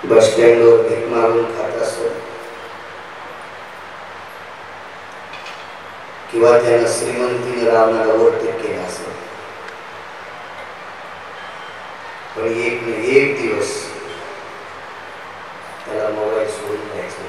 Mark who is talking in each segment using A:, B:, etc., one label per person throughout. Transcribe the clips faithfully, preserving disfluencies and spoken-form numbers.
A: बस स्टँडवर भीक मारून खात असत किंवा त्यानं श्रीमंतीने रावणाला ओव्हरटेक केला असत, पण एक नाही एक दिवस त्याला मोबाईल सोडून द्यायचं.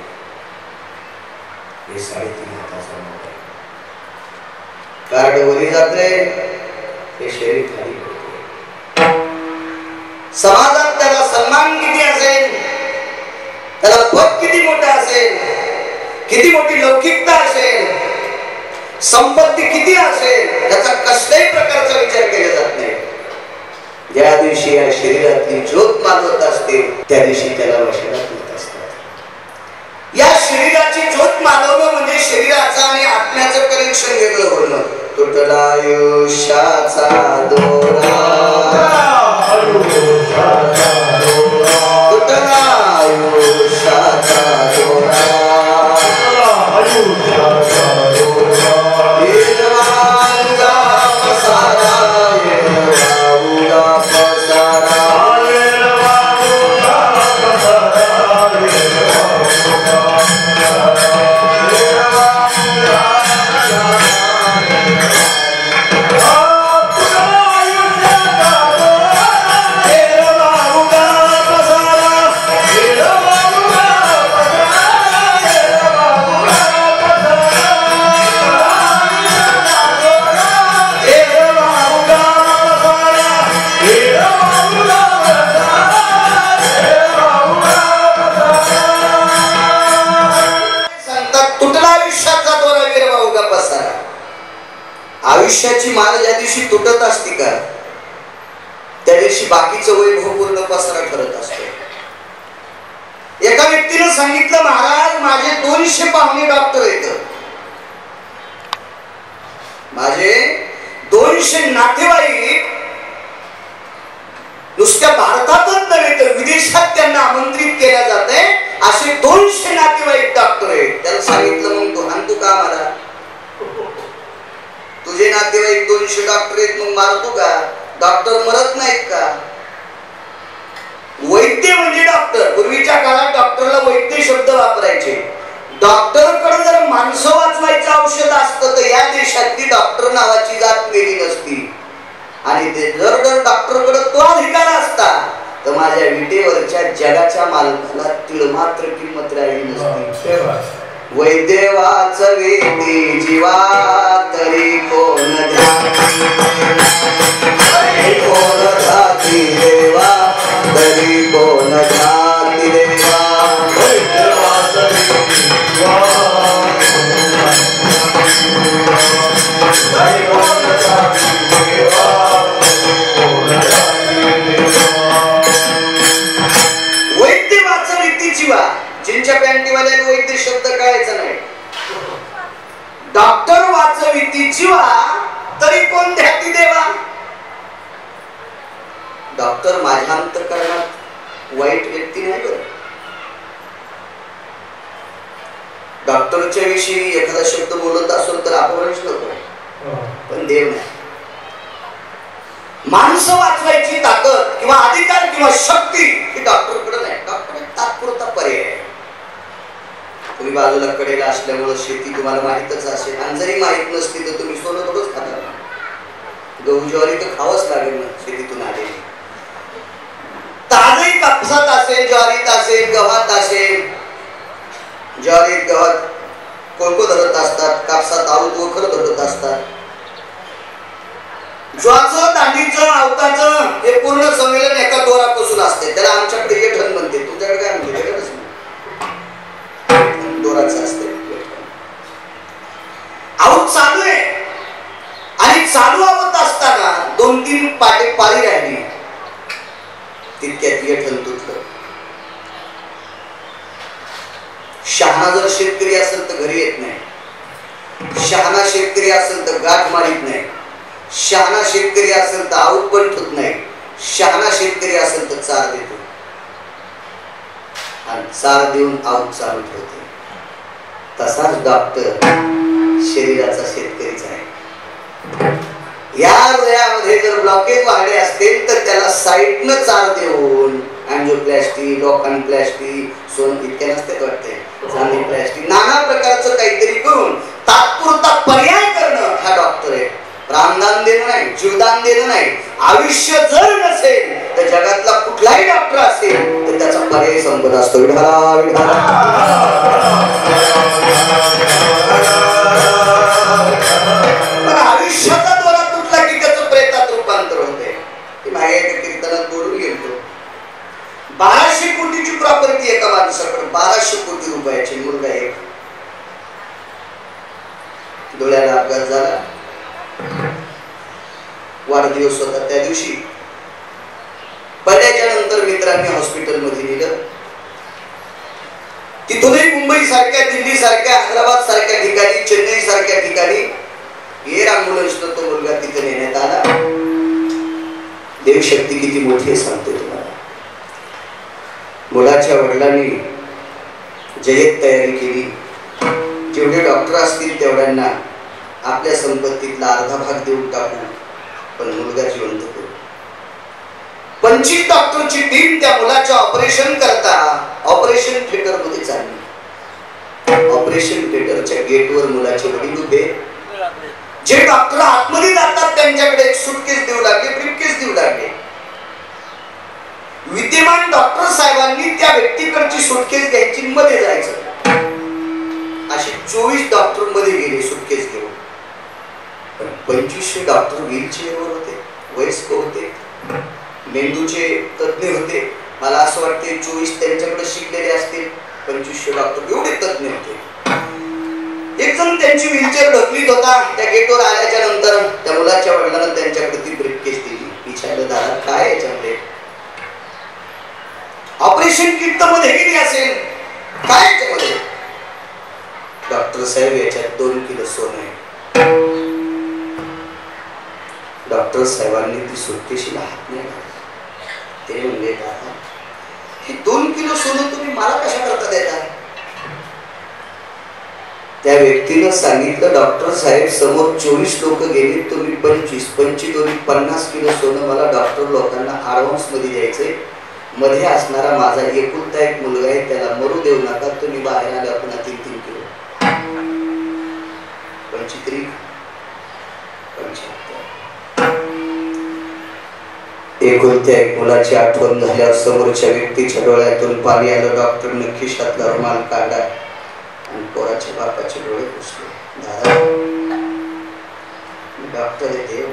A: हे साडेतीन हाताचा मोबाईल कार्ड वरी जाते, हे शरीर खाली पडते. समाजात त्याला सन्मान किती असेल, त्याला पद किती मोठं असेल, किती मोठी लौकिकता असेल, संपत्ती किती असेल, त्याचा कसल्याही प्रकारचा विचार केला जात नाही. ज्या दिवशी या शरीरातली ज्योत मालवत असते त्या दिवशी त्याला वशनात होत असतात. या शरीराची ज्योत मालवणं म्हणजे शरीराचा आणि आत्म्याचं कनेक्शन वेगळं होणं. तुटला आयुष्याचा दोरा, तुटला आयुष्याचा दोरा, आयुष्याची माळ ज्या दिवशी तुटत असते का त्या दिवशी बाकीचं वैभव पूर्ण पसरा ठरत असतो. एका व्यक्तीने सांगितलं, महाराज माझे दोनशे पाहुणे डॉक्टर आहेत, माझे दोनशे नातेवाईक नुसत्या भारतातच नव्हे तर विदेशात त्यांना आमंत्रित केल्या जाते, असे दोनशे नातेवाईक डॉक्टर आहेत. त्याला सांगितलं, मग तू आणि तू का मला, तुझे नातेवाईक दोनशे डॉक्टर आहेत मग मारतो का, डॉक्टर मरत नाहीत का. वैद्य म्हणजे डॉक्टर, पूर्वीच्या काळात डॉक्टरला वैद्य शब्द वापरायचे. डॉक्टरकडे जर माणसं वाचवायचं औषध असतं तर या देशातली डॉक्टर नावाची जात वेगळी नसती, आणि ते जर जर डॉक्टरकडे तो अधिकार असता तर माझ्या विटेवरच्या जगाच्या मालकाला तिळ मात्र किंमत राहिली नसती. वैद्य वाचवे ती जीवा तरी कोण कोण जाती देवा, तरी कोण जाती देवा. वैद्य वाचवे जीवा तरी कोण जाती देवा, कोण जाती देवा. वैद्य वाचवे ती जीवा, जिंच्या पॅन्टीवाल्याने वैद्य शब्द कळायचा नाही. डॉक्टर वाचवी ती जीवा तरी कोण ध्याती देवा. डॉक्टर माझ्या अंतःकरणात वाईट व्यक्ती नाही बरं. डॉक्टरच्या विषयी एखादा शब्द बोलत असेल तर अपमानच नको, पण देव नाही. माणसं वाचवायची ताकद किंवा अधिकार किंवा शक्ती ही डॉक्टरकडे नाही. डॉक्टर एक तात्पुरता पर्याय आहे. तुम्ही बाजूला कडेला असल्यामुळे शेती तुम्हाला माहितच असेल, आणि जरी माहित नसती तर तुम्ही सोनं थोडंच खाता. गहू ज्वारी तर खावंच लागेल ना, शेतीतून आलेली. ताजही कापसात असेल, ज्वारीत असेल, गव्हात असेल. ज्वारीत गव्हात कोळको धरत असतात, कापसात आऊत वखर धरत असतात. ज्वाचं, दांडीचं, आवताचं हे पूर्ण संमेलन एका दोरापासून असते. त्याला आमच्याकडे येठण म्हणते, तुमच्याकडे काय म्हणते? दोराचं असते. आऊत चालू आहे आणि चालू आवत असताना दोन तीन पाटे पाळी राहिली, तितक्यात येठण तुटलं. शहाणा जर शेतकरी असेल तर घरी येत नाही, शहाणा शेतकरी असेल तर गाठ मारित नाही, शहाणा शेतकरी असेल तर आऊत पण ठेवत नाही, शहाणा शेतकरी असेल तर चार देतो आणि चार देऊन आऊत चालू ठेवतो. तसाच डॉक्टर शरीराचा शेतकरीच आहे. या हृदयामध्ये जर ब्लॉकेज वाढले असतील तर त्याला साईडनं चार देऊन आणि अँजिओप्लास्टी, लोखंडप्लास्टी, सोन इतके नसते वाटते, चांदी प्लास्टी, नाना प्रकारचं काहीतरी करून तात्पुरता पर्याय करणं हा डॉक्टर आहे. प्राणदान देणं नाही, जीवदान देणं नाही. आयुष्य जर नसेल तर जगातला कुठलाही डॉक्टर असेल तर त्याचा पर्याय संपत असतो. विढाला विढाला आयुष्याचा दोरा तुटला की त्याचं प्रेतात रूपांतर होते. मागे एका कीर्तनात बोलून गेलो, बाराशे कोटीची प्रॉपर्टी एका माणसाकडे, बाराशे कोटी रुपयाची. मुलगा एक, डोळ्याला अपघात झाला, वाढदिवस होता त्या दिवशी. पडल्याच्या नंतर मित्रांनी हॉस्पिटल मध्ये नेलं. तिथूनही मुंबई सारख्या, दिल्ली सारख्या, हैदराबाद सारख्या ठिकाणी, चेन्नई सारख्या ठिकाणी एअर अँब्युलन्स तो मुलगा तिथे नेण्यात आला. देवशक्ती किती मोठी आहे सांगतो तुम्हाला. मुलाच्या वडिलांनी जय्यत तयारी केली. जेवढे डॉक्टर असतील तेवढ्यांना आपल्या संपत्तीतला अर्धा भाग देऊन टाकू, पण मुलगा जिवंत करू. पंचवीस डॉक्टरची टीम त्या मुलाच्या ऑपरेशन करता ऑपरेशन थिएटर मध्ये चालली. ऑपरेशन थिएटरच्या गेटवर मुलाचे वडील उभे. जे डॉक्टर आतमध्ये जातात त्यांच्याकडे एक सुटकेस देऊ लागले, ब्रीफकेस देऊ लागले. विद्यमान डॉक्टर साहेबांनी त्या व्यक्तीकडची सुटकेस घ्यायची, मध्ये जायचं. अशी चोवीस डॉक्टर मध्ये गेले सुटकेस घेऊन. पण पंचवीसशे डॉक्टर व्हीलचेअरवर होते, वयस्क होते, मेंदूचे तज्ञ होते. मला असं वाटते चोवीस त्यांच्याकडे शिकलेले असतील, पंचवीसशे डॉक्टर एवढे तज्ञ होते. एक जण त्यांची व्हीलचेअर ढकलीत होता. त्या गेटवर आल्याच्या नंतर त्या मुलाच्या वडिलांना त्यांच्याकडे ती ब्रीफकेस दिली. विचारलं, दादा काय याच्यामध्ये? ऑपरेशन किट तर मध्ये गेली असेल, काय याच्यामध्ये? डॉक्टर साहेब याच्यात दोन किलो सोनं आहे. डॉक्टर साहेबांनी ती सुटकेशीला हात नाही घातला. ते म्हणले, दादा हे दोन किलो सोनं तुम्ही मला कशा करता देता? त्या व्यक्तीनं सांगितलं, डॉक्टर साहेब समोर चोवीस लोक गेले, तुम्ही पंचवीस पंचवीस दोन्ही पन्नास किलो सोनं मला डॉक्टर लोकांना ऍडव्हान्स मध्ये द्यायचंय. मध्ये असणारा माझा एकुलता एक मुलगा आहे, त्याला मरू देऊ नका. तुम्ही बाहेर आले पुन्हा तीन तीन किलो पंचत्रिक एकुलत्या एक मुलाची आठवण झाल्यावर समोरच्या व्यक्तीच्या डोळ्यातून पाणी आलं. डॉक्टरने खिशातला रुमाल काढला आणि पोराच्या बापाचे डोळे पुसले. दादा डॉक्टर देव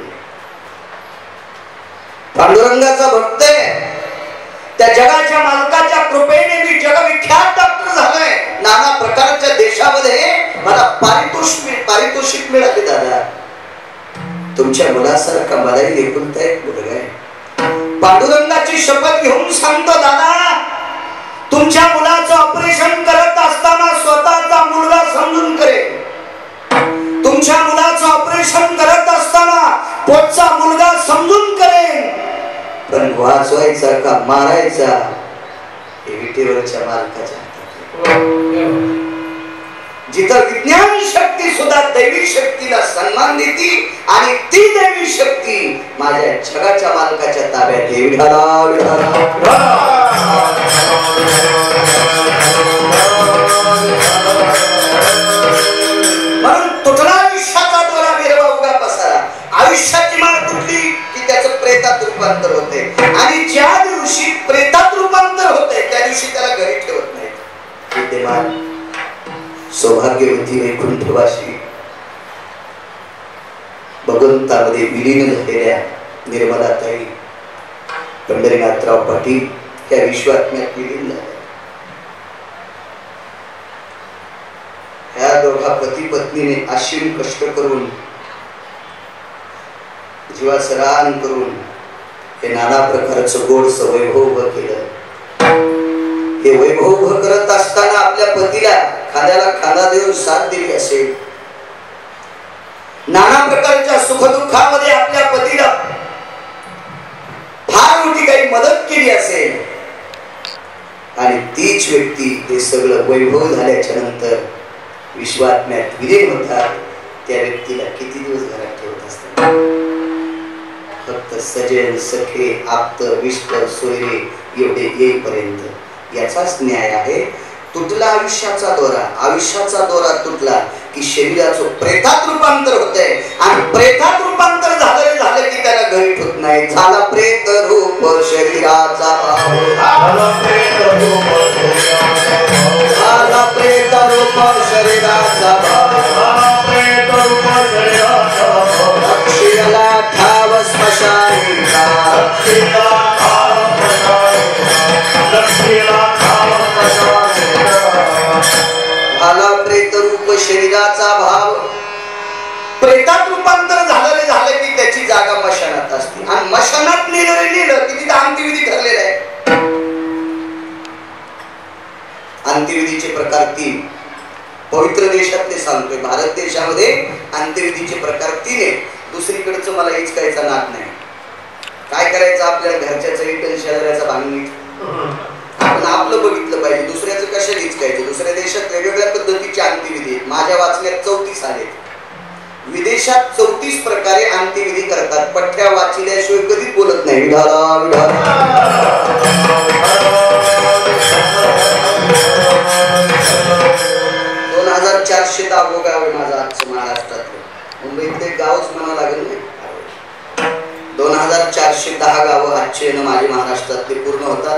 A: पांडुरंगाचा भक्त आहे. त्या जगाच्या मालकाच्या कृपेने मी जगविख्यात डॉक्टर झालोय. नाना प्रकारच्या देशामध्ये मला पारितोषिक पारितोषिक मिळाले. दादा तुमच्या मुलासारखा मलाही एकुलता एक मुलगा आहे. पांडुरंगाची शपथ घेऊन सांगतो, दादा तुमच्या मुलाचं ऑपरेशन करत असताना स्वतःचा मुलगा समजून करेल. तुमच्या मुलाचं ऑपरेशन करत असताना पोटचा मुलगा समजून करेल. पण वाचवायचा का मारायचा हे विटेवरच्या मालकाच्या हातात. जिथं विज्ञान शक्ती सुद्धा दैवी शक्तीला सन्मान देते आणि ती दैवी शक्ती माझ्या जगाच्या मालकाच्या ताब्यात आहे. विढाला विढाला म्हणून तुटला आयुष्याचा दोरा विरवा उगा पसारा. आयुष्याची माळ तुटली की त्याचं प्रेतात रूपांतर होते आणि ज्या दिवशी प्रेतात रूपांतर होते त्या दिवशी त्याला घरी ठेवत नाही. विद्यमान सौभाग्यवती वैकुंठवासी भगवंतामध्ये विलीन झालेल्या निर्मलाताई पंढरीनाथराव पाटील या विश्वात्म्यात विलीन झाल्या. ह्या दोघा पती पत्नीने असीम कष्ट करून जीवाचं रान करून हे नाना प्रकारचं गोडसं वैभव उभं केलं. हे वैभव उभं करत असताना आपल्या पतीला खांद्याला खांदा देऊन साथ दिली असेल. नाना प्रकारच्या सुखदुःखामध्ये आपल्या पतीला फार मोठी काही मदत केली असेल आणि तीच व्यक्ती हे सगळं वैभव झाल्याच्या नंतर विश्वात्म्यात विलीन होतात. त्या व्यक्तीला किती दिवस घरात ठेवत असतात? फक्त सजन सखे आप्त विष्ट सोयरे एवढे येईपर्यंत याचाच न्याय आहे. तुटला आयुष्याचा दोरा, आयुष्याचा दोरा तुटला की शरीराचं प्रेतात रूपांतर होतंय आणि प्रेतात रूपांतर झालं झालं की त्याला घरी ठेवत नाही. झाला प्रेत रूप शरीराचा भाव, झाला प्रेत रूप शरीराचा भाव, अक्षीला ठाव स्मशानी झाला प्रेत रूप शरीराचा भाव. प्रेतात रूपांतर झालं झालं की त्याची जागा मशानात असते आणि मशानात नेलं नेलं की तिथे अंत्यविधी ठरलेला आहे. अंत्यविधीचे प्रकार तीन पवित्र देशातले सांगतोय. भारत देशामध्ये अंत्यविधीचे प्रकार तीन आहे. दुसरीकडचं मला हिचकायचा नाद नाही. काय करायचं आपल्याला घरच्याचं रिटर्न शेजाऱ्याचा भांडण आपण आपलं बघितलं पाहिजे. दुसऱ्याचं कशाला हिचकायचं. दुसऱ्या देशात वेगवेगळ्या पद्धतीचे अंत्यविधी आहेत. माझ्या वाचण्यात चौतीस आहेत. विदेशात चौतीस प्रकारे अंत्यविधी करतात. पठ्या वाचल्याशिवाय कधीच बोलत नाही. विधाला विधाला दोन हजार चारशे दाबो गाव आहे माझं आजचं महाराष्ट्रातलं. मुंबईतले गावच म्हणावं लागेल नाही. दोन हजार चारशे दहा गावं आजचे माझे महाराष्ट्रातले पूर्ण होतात.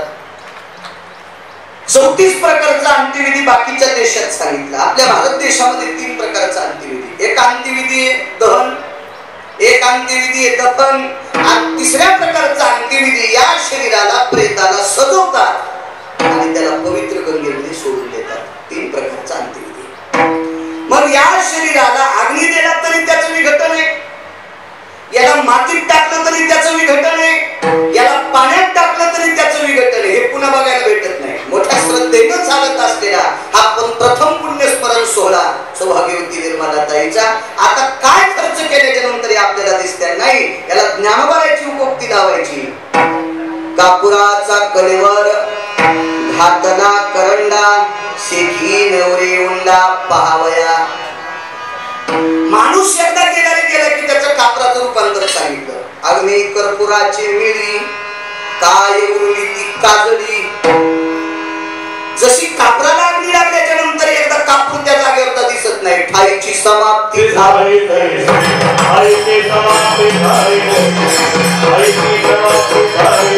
A: चौतीस प्रकारचा अंत्यविधी बाकीच्या देशात सांगितलं. आपल्या भारत देशामध्ये तीन प्रकारचा अंत्यविधी. एक अंत्यविधी दहन, एक अंत्यविधी दफन आणि तिसऱ्या प्रकारचा अंत्यविधी या शरीराला प्रेताला सजवतात आणि त्याला पवित्र गंगेमध्ये सोडून देतात. तीन प्रकारचा अंत्यविधी. मग या शरीराला अग्नी दिला तरी त्याचं विघटन आहे, याला मातीत टाकलं तरी त्याचं विघटन आहे, याला पाण्यात टाकलं तरी त्याचं विघटन आहे. हे पुन्हा बघायला भेटत नाही. मोठ्या श्रद्धेनं चालत असलेला हा पण प्रथम पुण्यस्मरण सोहळा सौभाग्यवती निर्मला ताईचा आता काय खर्च केल्याच्या नंतर आपल्याला दिसते नाही. याला ज्ञानोबाची उपोक्ती लावायची. कापुराचा कलेवर घातला करंडा शेखी नवरे उंडा पहावया. माणूस एकदा गेला गेला की त्याचं कापराचं रूपांतर सांगितलं. अग्नी कर्पुराची मिळी काय उरली ती काजळी. जशी कापराला अग्नी लागल्याच्या नंतर एकदा कापूर त्या जागेवर दिसत नाही. ठाईची समाप्ती झाली. ठाईची समाप्ती झाली. ठाईची समाप्ती झाली.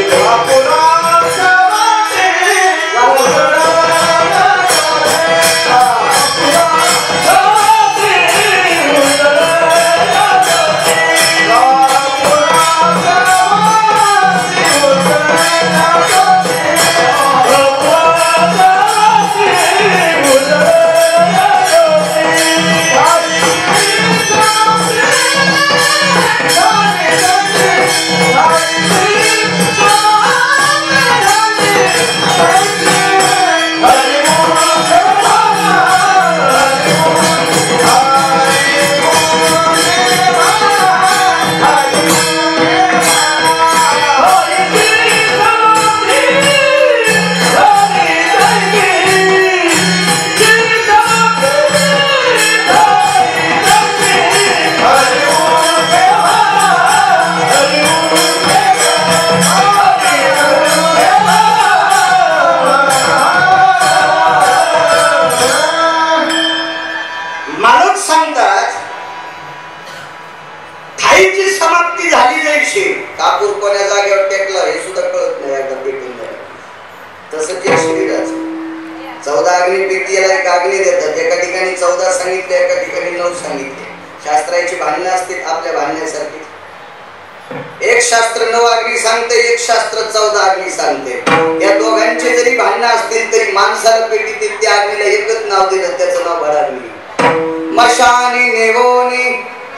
A: कापूर कोण्या जागेवर टेकला हे सुद्धा कळत नाही. एकदा पेटून झालं तसंच या शरीराचं चौदा अग्नी पेटीला एक अग्नी देतात. एका ठिकाणी चौदा सांगितले, एका ठिकाणी नऊ सांगितले. शास्त्राची भांडणं असतील आपल्या भांडण्यासारखी. एक शास्त्र नऊ अग्नी सांगते, एक शास्त्र चौदा अग्नी सांगते. या दोघांचे जरी भांडणं असतील तरी माणसाला पेटीत त्या अग्नीला एकच नाव दिलं, त्याचं नाव भडाग्नी. मशानी नेवोनी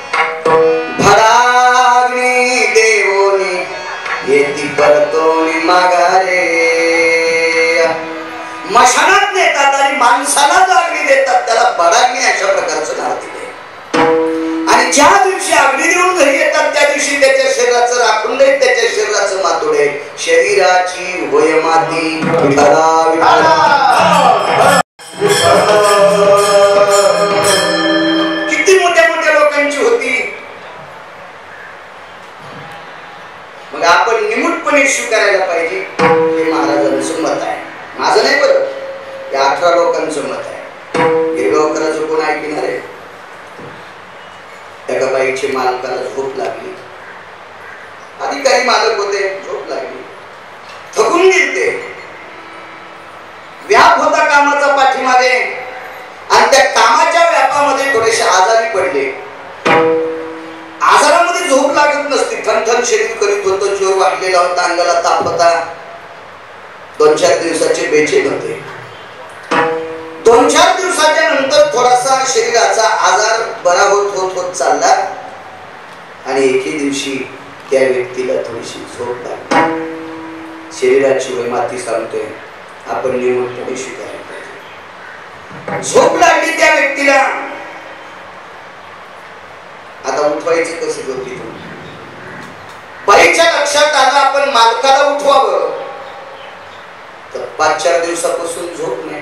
A: भडाग्नी देवोनी येती परतोनी माघारे. मशानात नेतात आणि माणसाला जो अग्नी देतात त्याला भडाग्नी अशा प्रकारचं नाव दिले. आणि ज्या दिवशी अग्नी देऊन घरी येतात त्या दिवशी त्याच्या शरीराचं राखून देत, त्याच्या शरीराचं मातोडे. शरीराची होय माती विठला विठला. किती मोठ्या मोठ्या लोकांची होती. माझं नाही बरं, या अठरा लोकांचं मत आहे. गिरगावकरांचं कोण ऐकणार आहे? एका बाईची मालकाला झोप लागली, अधिकारी मालक होते, झोप लागली, थकून गेले, व्याप होता कामाचा पाठीमागे आणि त्या कामाच्या व्यापामध्ये थोडेसे आजारी पडले. आजारामध्ये झोप लागत नसती, ठणठण शरीर करीत होतं, जोर वाढलेला होता, अंगाला ताप होता, दोन चार दिवसाचे बेचैन होते. दोन चार दिवसाच्या नंतर थोडासा शरीराचा आजार बरा होत होत होत चालला आणि एके दिवशी त्या व्यक्तीला थोडीशी झोप लागली. शरीराची वैमाती सांगतोय, आपण नियमितपणे स्वीकारले पाहिजे. झोप लागली त्या व्यक्तीला. आता उठवायचे कसे झोपीतून? बाईच्या लक्षात आलं आपण मालकाला उठवावं, तर पाच चार दिवसापासून झोप नाही,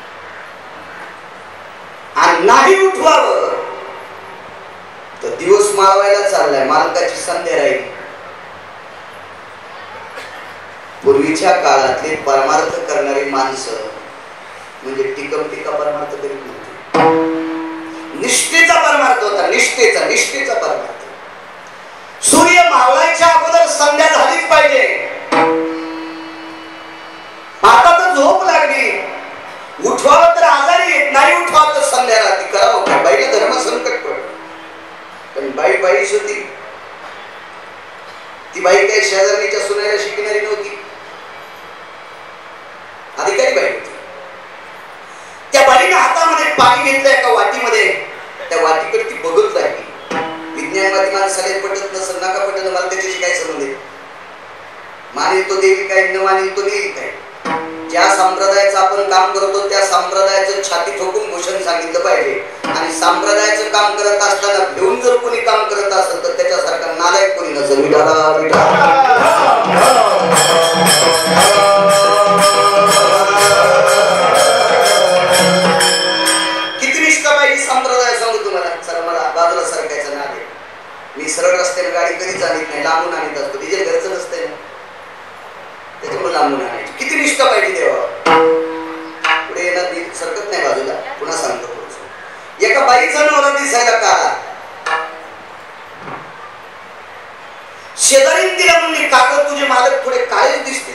A: आणि नाही उठवावं तर दिवस माळवायला चाललाय, मालकाची संध्या राहील. पूर्वीच्या काळातले परमार्थ करणारी माणसं म्हणजे टिकम टिका परमार्थ करीत नव्हती, निष्ठेचा परमार्थ होता, निष्ठेचा निष्ठेचा परमार्थ. सूर्य मावळायच्या अगोदर संध्या झालीच पाहिजे. आता तर झोप लागली, उठवावं तर आजारी येत, नाही उठवावं तर संध्या रात्री करावं काय? बाईला धर्म संकट पडलं, पण बाई बाईच होती. ती बाई काही शेजारणीच्या सुनायला शिकणारी नव्हती, अधिकारी बाई होती. त्या बाईने हातामध्ये पाणी घेतलं एका वाटीमध्ये, त्या वाटीकडे ती बघत राहिली. विज्ञानवादी माणसाला पटत नसेल, नका पटत, मला त्याच्याशी काय संबंध आहे? मानिल तो देवी काय, न मानिल तो देवी काय. ज्या संप्रदायाचं आपण काम करतो त्या संप्रदायाचं छाती ठोकून भूषण सांगितलं पाहिजे. आणि संप्रदायाचं काम करत असताना घेऊन जर कोणी काम करत असेल तर त्याच्यासारखा नालायक कोणी नसेल. विठाला किती निष्ठा पाहिजे संप्रदाय सांगू तुम्हाला. सर मला बाजूला सरकायचं नाद आहे, मी सरळ रस्त्याने गाडी कधीच आणत नाही, लांबून आणत असतो. तिचे घरचं नसतंय ना, त्याच्यामुळे लांबून आणायची. किती निष्ठा पाहिजे देवा. पुढे येणार मी सरकत नाही बाजूला, पुन्हा सांगतो पुढचं. एका बाईचा नवरा दिसायला काळा, शेजारी तिला म्हणली, कागद तुझे मालक थोडे काळेच दिसते.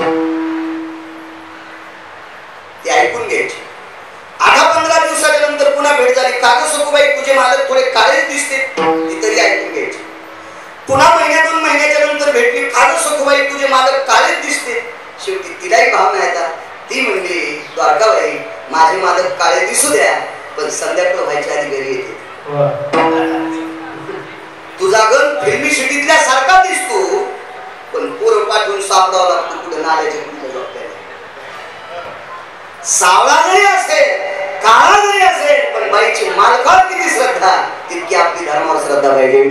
A: ती ऐकून घ्यायची. आधा पंधरा दिवसाच्या नंतर पुन्हा भेट झाली, कागद सखूबाई तुझे मालक थोडे काळेच दिसते. ती तरी ऐकून घ्यायची. पुन्हा महिन्या दोन महिन्याच्या नंतर भेटली, कागद सखूबाई तुझे मालक काळेच दिसते. शेवटी तिलाही भावना येतात. ती म्हणली, द्वारकाबाई माझे मालक काळे दिसू द्या, पण संध्याकाळ व्हायच्या आधी घरी येते. तुझा गण फिल्मी सिटीतल्या सारखा दिसतो, पण पोरं पाठवून सापडावं लागतो कुठे नाल्याच्या कुठल्या झोपत्याला. सावळा जरी असेल, काळा जरी असेल, पण बाईची मालकावर किती श्रद्धा, तितकी आपली धर्मावर श्रद्धा पाहिजे.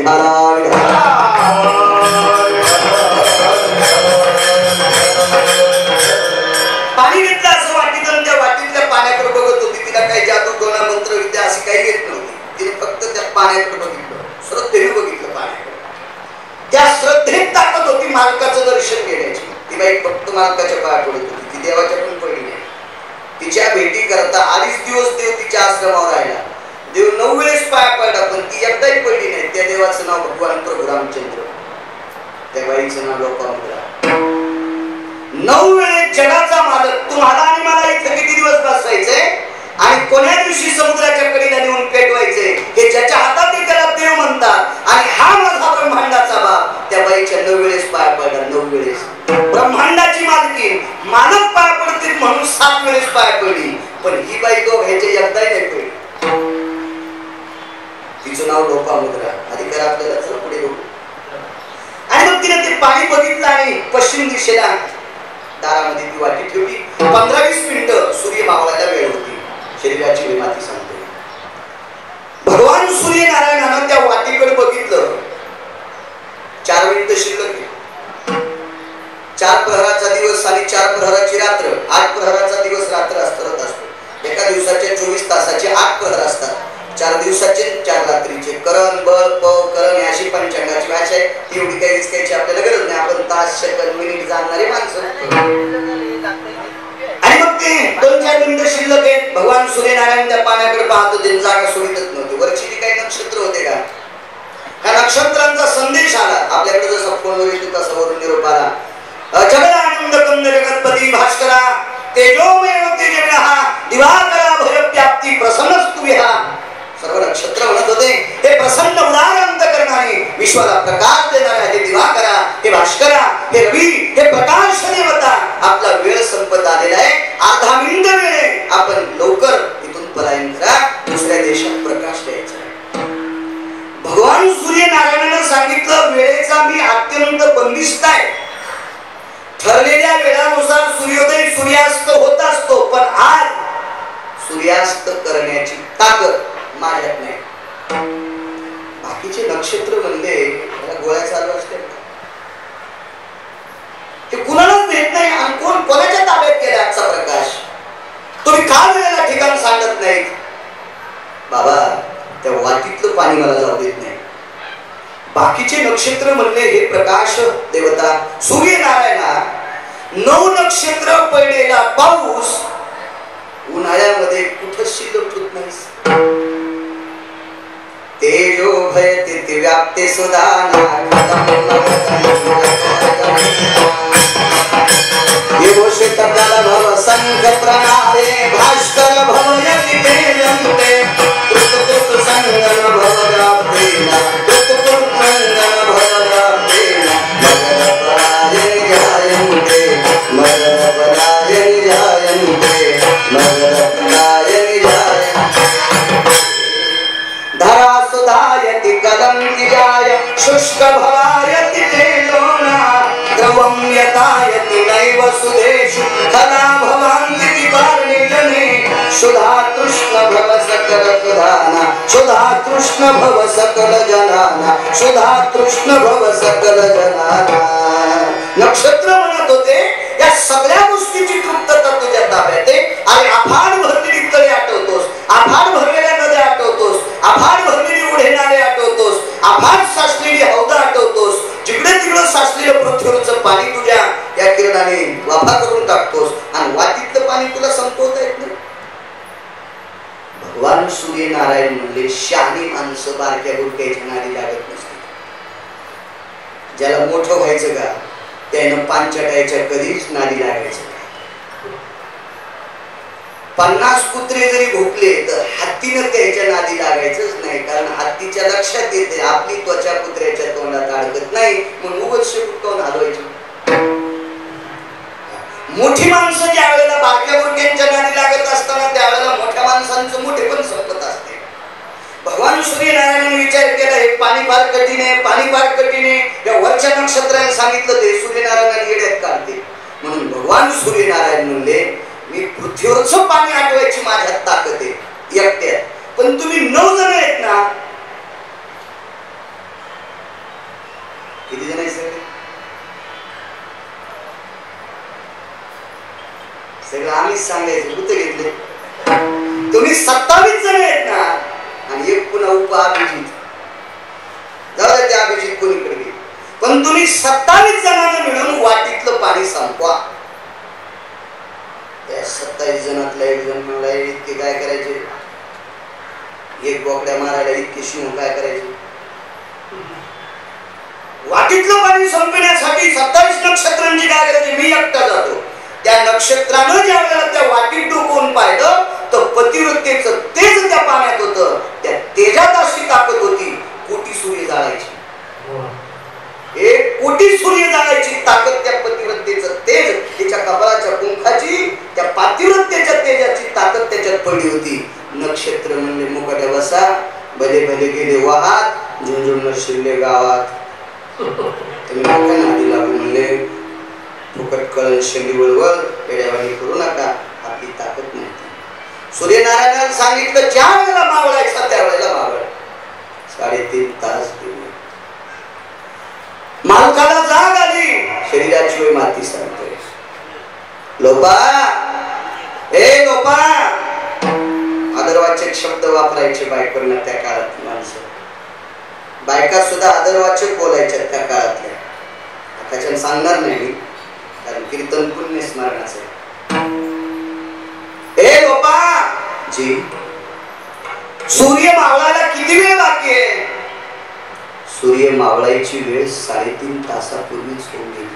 A: पाणी घेतलं असं वाटीतून, त्या वाटीतल्या पाण्याकडे बघत होती. तिला काही जादू टोना मंत्रविद्या अशी काही येत नव्हती. तिने फक्त त्या पाण्याकडे बघितलं, श्रद्धेने बघितलं पाण्याकडे. त्या श्रद्धेत ताकद होती मालकाचं दर्शन घेण्याची. ती बाई फक्त मालकाच्या पाया पडत होती, ती देवाच्या पण पडली नाही. तिच्या भेटी करता अडीच दिवस देव तिच्या आश्रमावर राहिला. देव नऊ वेळेस पाया पडला, पण ती एकदाही पडली नाही. त्या देवाचं नाव भगवान प्रभू रामचंद्र, त्या बाईचं नाव लोपामुद्रा. नऊ वेळेस जगाचा मालक. तुम्हाला आणि मला इथं किती दिवस बसवायचंय आणि कोण्या दिवशी समुद्राच्या कडेला नेऊन पेटवायचंय, हे ज्याच्या हातात आहे त्याला देव म्हणतात. आणि हा माझा ब्रह्मांडाचा बाप त्या बाईच्या नऊ वेळेस पाया पडला. नऊ वेळेस ब्रह्मांडाची मालकी, मालक पाया पडतील म्हणून सात वेळेस पाया पडली, पण ही बाई तो ह्याचे एकदाही नाही पडली. तिचं नाव लोपामुद्रा. अधिकार आपल्याला चला पुढे बघू. आणि मग तिने ते पाणी बघितलं आणि पश्चिम दिशेला दारामध्ये ती वाटी ठेवली. पंधरा वीस मिनिटं सूर्य मावळायला वेळ होती. शरीराची वेमाती सांगते. भगवान सूर्यनारायणानं त्या वाटीकडे बघितलं. चार मिनिटं शिल्लक. चार प्रहराचा दिवस आणि चार प्रहराची रात्र. आठ प्रहराचा दिवस रात्र असत असतो. एका दिवसाच्या चोवीस तासाचे आठ प्रहर असतात. चार दिवसाचे चार रात्रीचे. करण बळ पव करण अशी पंचांगाची भाषा आहे. एवढी काही विस्कायची आपल्याला गरज नाही. आपण तास सेकंद मिनिट जाणणारे माणसं. आणि मग बिंद शिल्लक आहेत. भगवान सूर्यनारायण त्या पाण्याकडे पाहत होते, जागा सोडतच नव्हती. वरची जी काही नक्षत्र होते का, त्या नक्षत्रांचा संदेश आला. आपल्याकडे जसा फोनवर येतो तसा वरून निरोप आला. जगदानंद कंद जगतपती भास्करा तेजोमय तेजगहा दिवाकरा भयव्याप्ती प्रसन्नस्तु विहा. सर्व नक्षत्र म्हणत होते, हे प्रसन्न उदार अंतकरणाने विश्वाला प्रकाश देणारा हे दिवाकरा, हे भास्करा, हे रवी, हे प्रकाश देवता, आपला वेळ संपत आलेला आहे. अर्धा मिनिट वेळ आहे, आपण लवकर इथून पलायन करा, दुसऱ्या देशात प्रकाश द्यायचा. भगवान सूर्यनारायणाने सांगितलं, वेळेचा मी अत्यंत बंदिस्त आहे. ठरलेल्या वेळानुसार सूर्योदय सूर्यास्त होत असतो, पण आज सूर्यास्त करण्याची ताकद माझ्यात नाही. बाकीचे नक्षत्र म्हणले त्याला गोळ्या चालू असते, ते कुणालाच भेट नाही. आणि कोण कोणाच्या ताब्यात गेला आजचा प्रकाश? तुम्ही का वेळेला ठिकाण सांगत नाही? बाबा, त्या वाटीतलं पाणी मला जाऊ देत नाही. बाकीचे नक्षत्र म्हणले, हे प्रकाश देवता सूर्यनारायणा, नऊ नक्षत्र पडलेला पाऊस उन्हाळ्यामध्ये कुठं शिल्लक होत नाही. तेजो भयति व्याप्ते सुदाना विभूषित कल भव संघ प्रणाले भास्कर भव यति तेजन्ते कृत कृत संगम भव व्याप्तेना कृत कृत संगम भव व्याप्तेना मगर पराये जायन्ते मगर पराये जायन्ते मगर पराये जायन्ते धरा सुधायति कलंकिजाय शुष्क भवायति तेजोना द्रवं यतायति नैव सुदेषु खला भवान्ति पार्निजने सुधा तृष्ण भव सकल सुधाना सुधा तृष्ण भव सकल जनाना सुधा तृष्ण भव सकल जनाना. नक्षत्र म्हणत होते, या सगळ्या गोष्टीची तृप्तता तुझ्या ताब्यात आहे. आणि आभार भरलेली तळे आठवतोस, आभार भरलेल्या नद्या आठवतोस, आभार भरलेली उढे नाले आठवतोस, आभार साचलेली हौदा आठवतोस. जिकडे तिकडे साचलेलं पृथ्वीवरचं पाणी तुझ्या या किरणाने वाफा करून टाकतोस. आणि वाटीतलं पाणी तुला संपवता येत नाही. भगवान सूर्यनारायण म्हणले, शहाणी माणसं बारक्या गुडक्याच्या नादी लागत नसते. ज्याला मोठं व्हायचं का, त्यानं पांचटायच्या कधीच नादी लागायचं. पन्नास कुत्रे जरी भोकले तर हत्तीनं त्याच्या नादी लागायचंच नाही. कारण हत्तीच्या लक्षात येते आपली त्वचा कुत्र्याच्या तोंडात अडकत नाही, म्हणून उगाच शेपूट हलवायची. मोठी माणसं ज्या वेळेला बारक्या गुडक्यांच्या नादी लागत असताना त्यावेळेला मोठ्या माणसांचं मोठे पण संपत असते. भगवान सूर्यनारायणाने विचार केला, हे पाणी फार कठीण आहे, पाणी फार कठीण आहे. या वरच्या नक्षत्राने सांगितलं ते सूर्यनारायणाने येड्यात काढते. म्हणून भगवान सूर्यनारायण म्हणले, मी पृथ्वीवरचं पाणी आठवायची माझ्यात ताकद आहे एकट्यात, पण तुम्ही नऊ जण आहेत ना. किती जण आहे सगळे? सगळं आम्हीच सांगायचं, भूत घेतले. तुम्ही सत्तावीस जण आहेत ना, आणि एक पुन्हा उप अभिजित. जाऊ द्या, त्या अभिजित कोणीकडे गेले, पण तुम्ही सत्तावीस जणांना मिळून वाटीतलं पाणी संपवा. त्या सत्तावीस जणातला एक जण मला इतके काय करायचे, एक बोकड्या मारायला इतके शिव काय करायचे. वाटीतलं पाणी संपण्यासाठी सत्तावीस नक्षत्रांची काय करायची, मी एकटा जातो. त्या नक्षत्रानं ज्या वेळेला त्या वाटीत डोकवून पाहिलं तर पतिव्रतेचं तेज त्या पाण्यात होतं. त्या तेजात अशी ताकद होती, कोटी सूर्य जाळायची. एक कोटी सूर्य जाळायची ताकद त्या पतिव्रतेचं तेज, तिच्या कपाळाच्या कुंखाची, त्या पातिव्रतेच्या तेजाची ताकद त्याच्यात पडली होती. नक्षत्र म्हणले, मुकाट्या बसा, भले भले गेले वाहात, झुंझुन शिरले गावात. तुम्ही नका नादी लागू म्हणले, फुकट कळण शेंडी वळवळ पेड्यावाणी करू नका, आपली ताकद नाही. सूर्यनारायणाने सांगितलं, ज्या वेळेला मावळायचा त्या वेळेला मावळ. साडेतीन तास दिले. मालकाला जाग आली, शरीराची वेळ माती सांगतोय, लोपा ए लोपा. आदरवाचक शब्द वापरायचे बायकांना त्या काळात माणसं. बायका सुद्धा आदरवाचक बोलायच्या त्या काळातल्या. त्याच्यानं सांगणार नाही, कारण कीर्तन पुण्य स्मरणाचं. ए आजी, सूर्य मावळायला किती वेळ बाकी आहे? सूर्य मावळायची वेळ साडेतीन तासापूर्वीच होऊन गेली.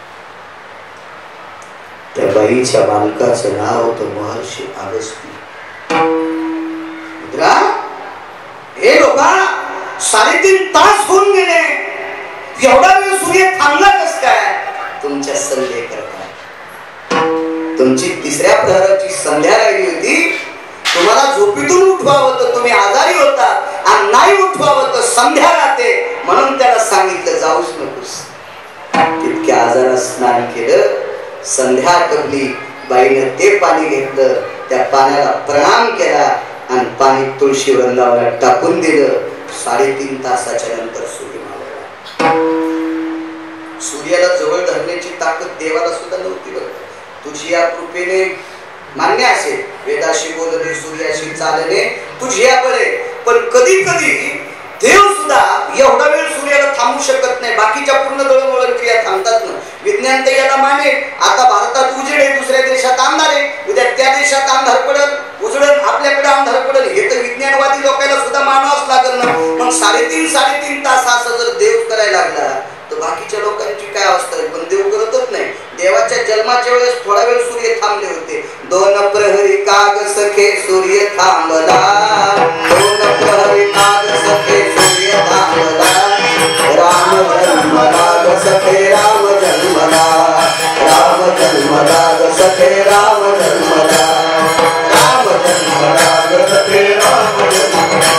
A: त्या बाईच्या मालकाचं नाव होतं महर्षी अगस्ती. मित्रा, हे लोका, साडेतीन तास होऊन गेले, एवढा वेळ सूर्य थांबला कस काय? तुमच्या संध्या करता. तुमची तिसऱ्या प्रहराची संध्या राहिली होती. तुम्हाला झोपेतून उठवावं तर तुम्ही आजारी होता, आणि नाही उठवावं तर संध्या राहते, म्हणून त्याला सांगितलं जाऊच नकोस. तितक्या आजारात स्नान केलं, संध्या आटपली. बाईने ते पाणी घेतलं, त्या पाण्याला प्रणाम केला आणि पाणी तुळशी वृंदावनात टाकून दिलं. साडेतीन तासाच्या नंतर सूर्य मावळला. सूर्याला जवळ धरण्याची ताकद देवाला सुद्धा नव्हती बरं. तुझी या कृपेने मान्य असेल, वेदाशी बोलणे सूर्याशी चालणे तुझी या बळे, पण कधी कधी देव सुद्धा एवढा वेळ सूर्याला थांबू शकत नाही. बाकीच्या पूर्ण दळणवळण क्रिया थांबतात ना. विज्ञान तर याला माने. आता भारतात उजेड आहे, दुसऱ्या देशात अंधार आहे, उद्या त्या देशात अंधार पडल, उजडल, आपल्याकडे अंधार पडल. हे तर विज्ञानवादी लोकांना सुद्धा मानावंच लागल ना. मग साडेतीन साडेतीन तास असं जर देव करायला लागला तर बाकीच्या लोकांची काय अवस्था आहे? पण देव करतच नाही. देवाच्या जन्माच्या वेळेस थोडा वेळ सूर्य थांबले होते. दोन प्रहरी काग सखे सूर्य थांबला, दोन प्रहरी काग सखे सूर्य थांबला. राम जन्मला ग सखे राम जन्मला, राम जन्मला ग सखे राम जन्मला, राम जन्मला ग सखे राम जन्मला.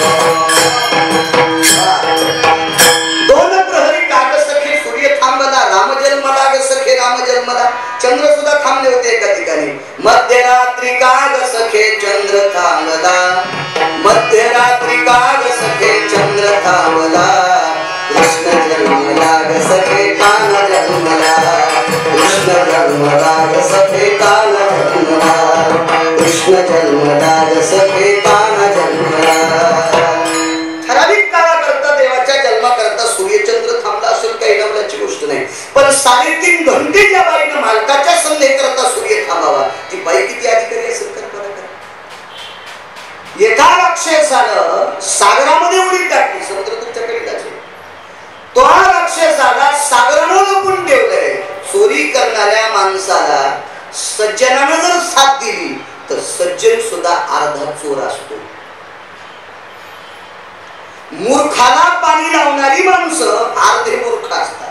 A: दोन प्रहरी काग सखे सूर्य थांबला, राम जन्मला ग सखे राम जन्मला. चंद्र सुद्धा थांबले होते एका ठिकाणी. मध्यरात्री काग सखे चंद्र थांबला, मध्यरात्री काग सखे चंद्र थांबला. कृष्ण जन्मला ग सखे कान जन्मला, कृष्ण जन्मला ग सखे कान जन्मला, कृष्ण जन्मला ग सखे कान जन्मला. ठराविक काळाकरता देवाच्या जन्माकरता सूर्यचंद्र थांबला असेल काही नवल्याची गोष्ट नाही. पण साडेतीन घंटे ज्या बाईनं मालकाच्या संध्येकरता सूर्य थांबावा, ती बाई किती अधिकारी असेल कल्पना करा. एका राक्षसानं सागरामध्ये उडी टाकली, समुद्र तुमच्याकडे जायचे. तो राक्षसाला सागरानं लपून ठेवलंय. चोरी करणाऱ्या माणसाला सज्जनानं जर साथ दिली तर सज्जन सुद्धा अर्धा चोर असतो. मूर्खाला पाणी लावणारी माणसं अर्धे मूर्ख असतात,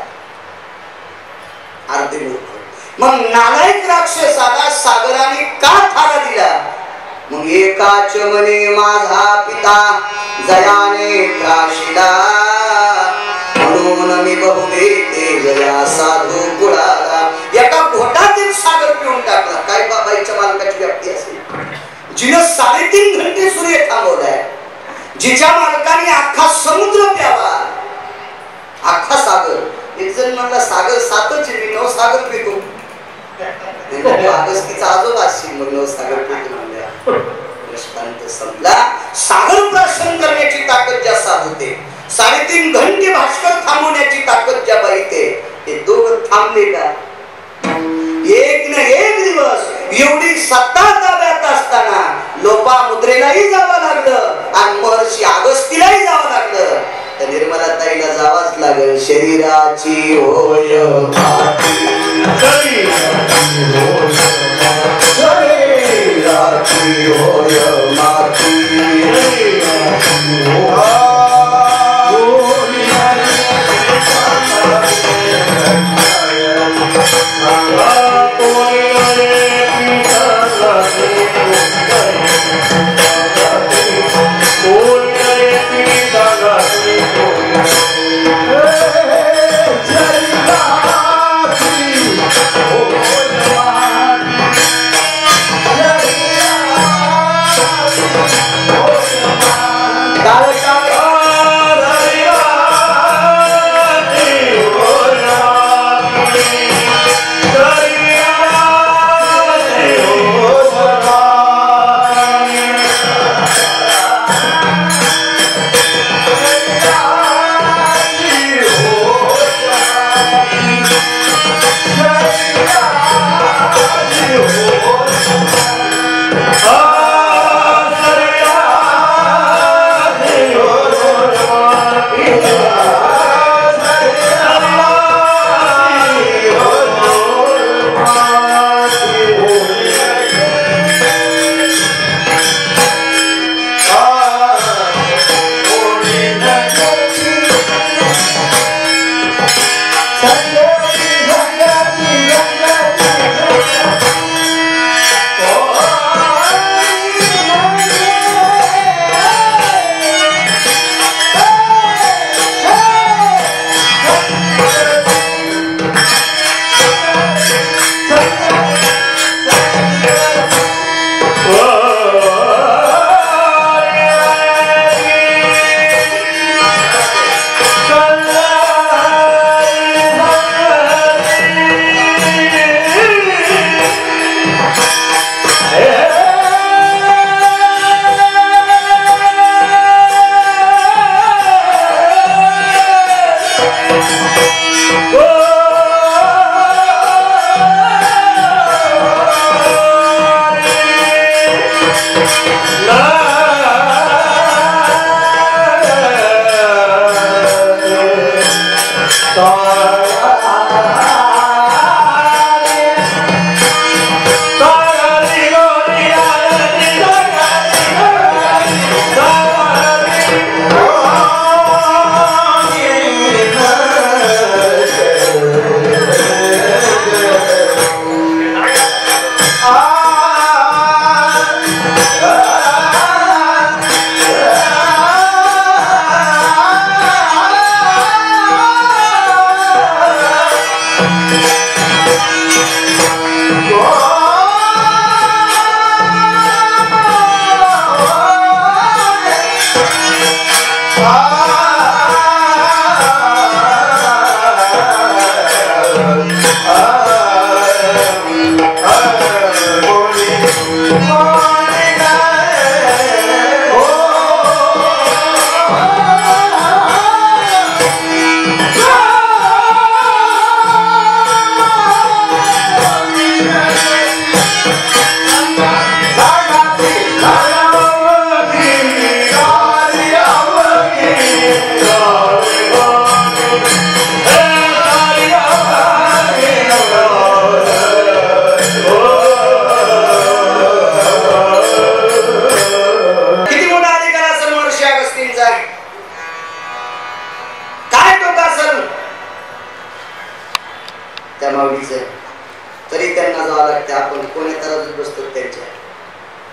A: अर्धे मूर्ख. मग नालायक राक्षसाला सागराने का थारा दिला? मग एकाच मने माझा पिता जयाने त्राशिला, म्हणून मी बहुभेते जया साधू कुळाला. एका घोटात एक सागर पिऊन टाकला. काय बाबाईच्या मालकाची व्याप्ती असेल? जिनं साडेतीन घंटे सूर्य थांबवलाय, जिच्या मालकाने अख्खा समुद्र प्यावा, अख्खा सागर. एक जण म्हणला सागर सातच आहे, मी नऊ सागर पितो. अगस्तीचा आजोबा असतील मग नऊ सागर पितो म्हणल्या. दृष्टांत संपला. सागर प्राशन करण्याची ताकद ज्या साधूते, साडेतीन घंटे भास्कर थांबवण्याची ताकद ज्या बाईते, ते दोघं थांबले का? एक न एक दिवस एवढी सत्ता ताब्यात असताना लोपामुद्रेलाही जावं लागलं आणि महर्षी अगस्तीलाही जावं लागलं. तर निर्मला ताईला जावाच लागल. शरीराची होय माती, शरीराची होय माती,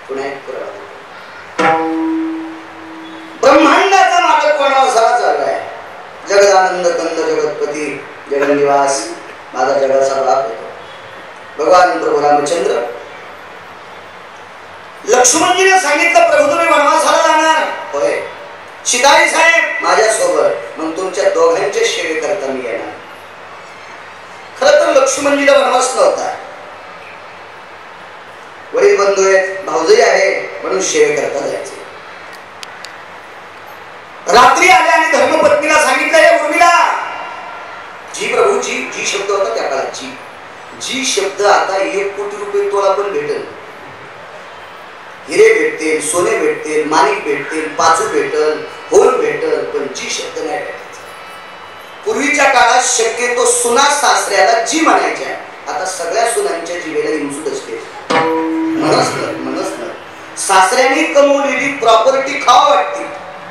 A: पुन्हा एक पुराण. ब्रह्मांडाचा मालक वनवासाला चाललाय. जगदानंद कंद जगतपती जगन्निवास माझा जगाचा बाप होतो भगवान प्रभू रामचंद्र. लक्ष्मणजीने सांगितलं प्रभू तुम्ही वनवासाला जाणार. होय. सीताई साहेब माझ्या सोबत. मग तुमच्या दोघांचे सेवे करता मी येणार. खरं तर लक्ष्मणजीला वनवास नव्हता. वडील बंधू आहेत, भाऊजई आहे म्हणून सेवे करता जायचे. रात्री आले आणि धर्मपत्नीला सांगितलं हे उर्मिला. जी प्रभू जी जी शब्द होता त्या काळात जी जी शब्द आता एक कोटी रुपये तोला पण भेटेल. हिरे भेटतील, सोने भेटतील, माणिक भेटतील, पाचू भेटल, होल भेटल, पण जी शब्द नाही भेटायचा. पूर्वीच्या काळात शक्यतो सुना सासऱ्याला जी म्हणायच्या. आता सगळ्या सुनांच्या जीवेला हिंसूत असते. म्हणच न म्हणच न सासऱ्याने कमवलेली प्रॉपर्टी खावा वाटते,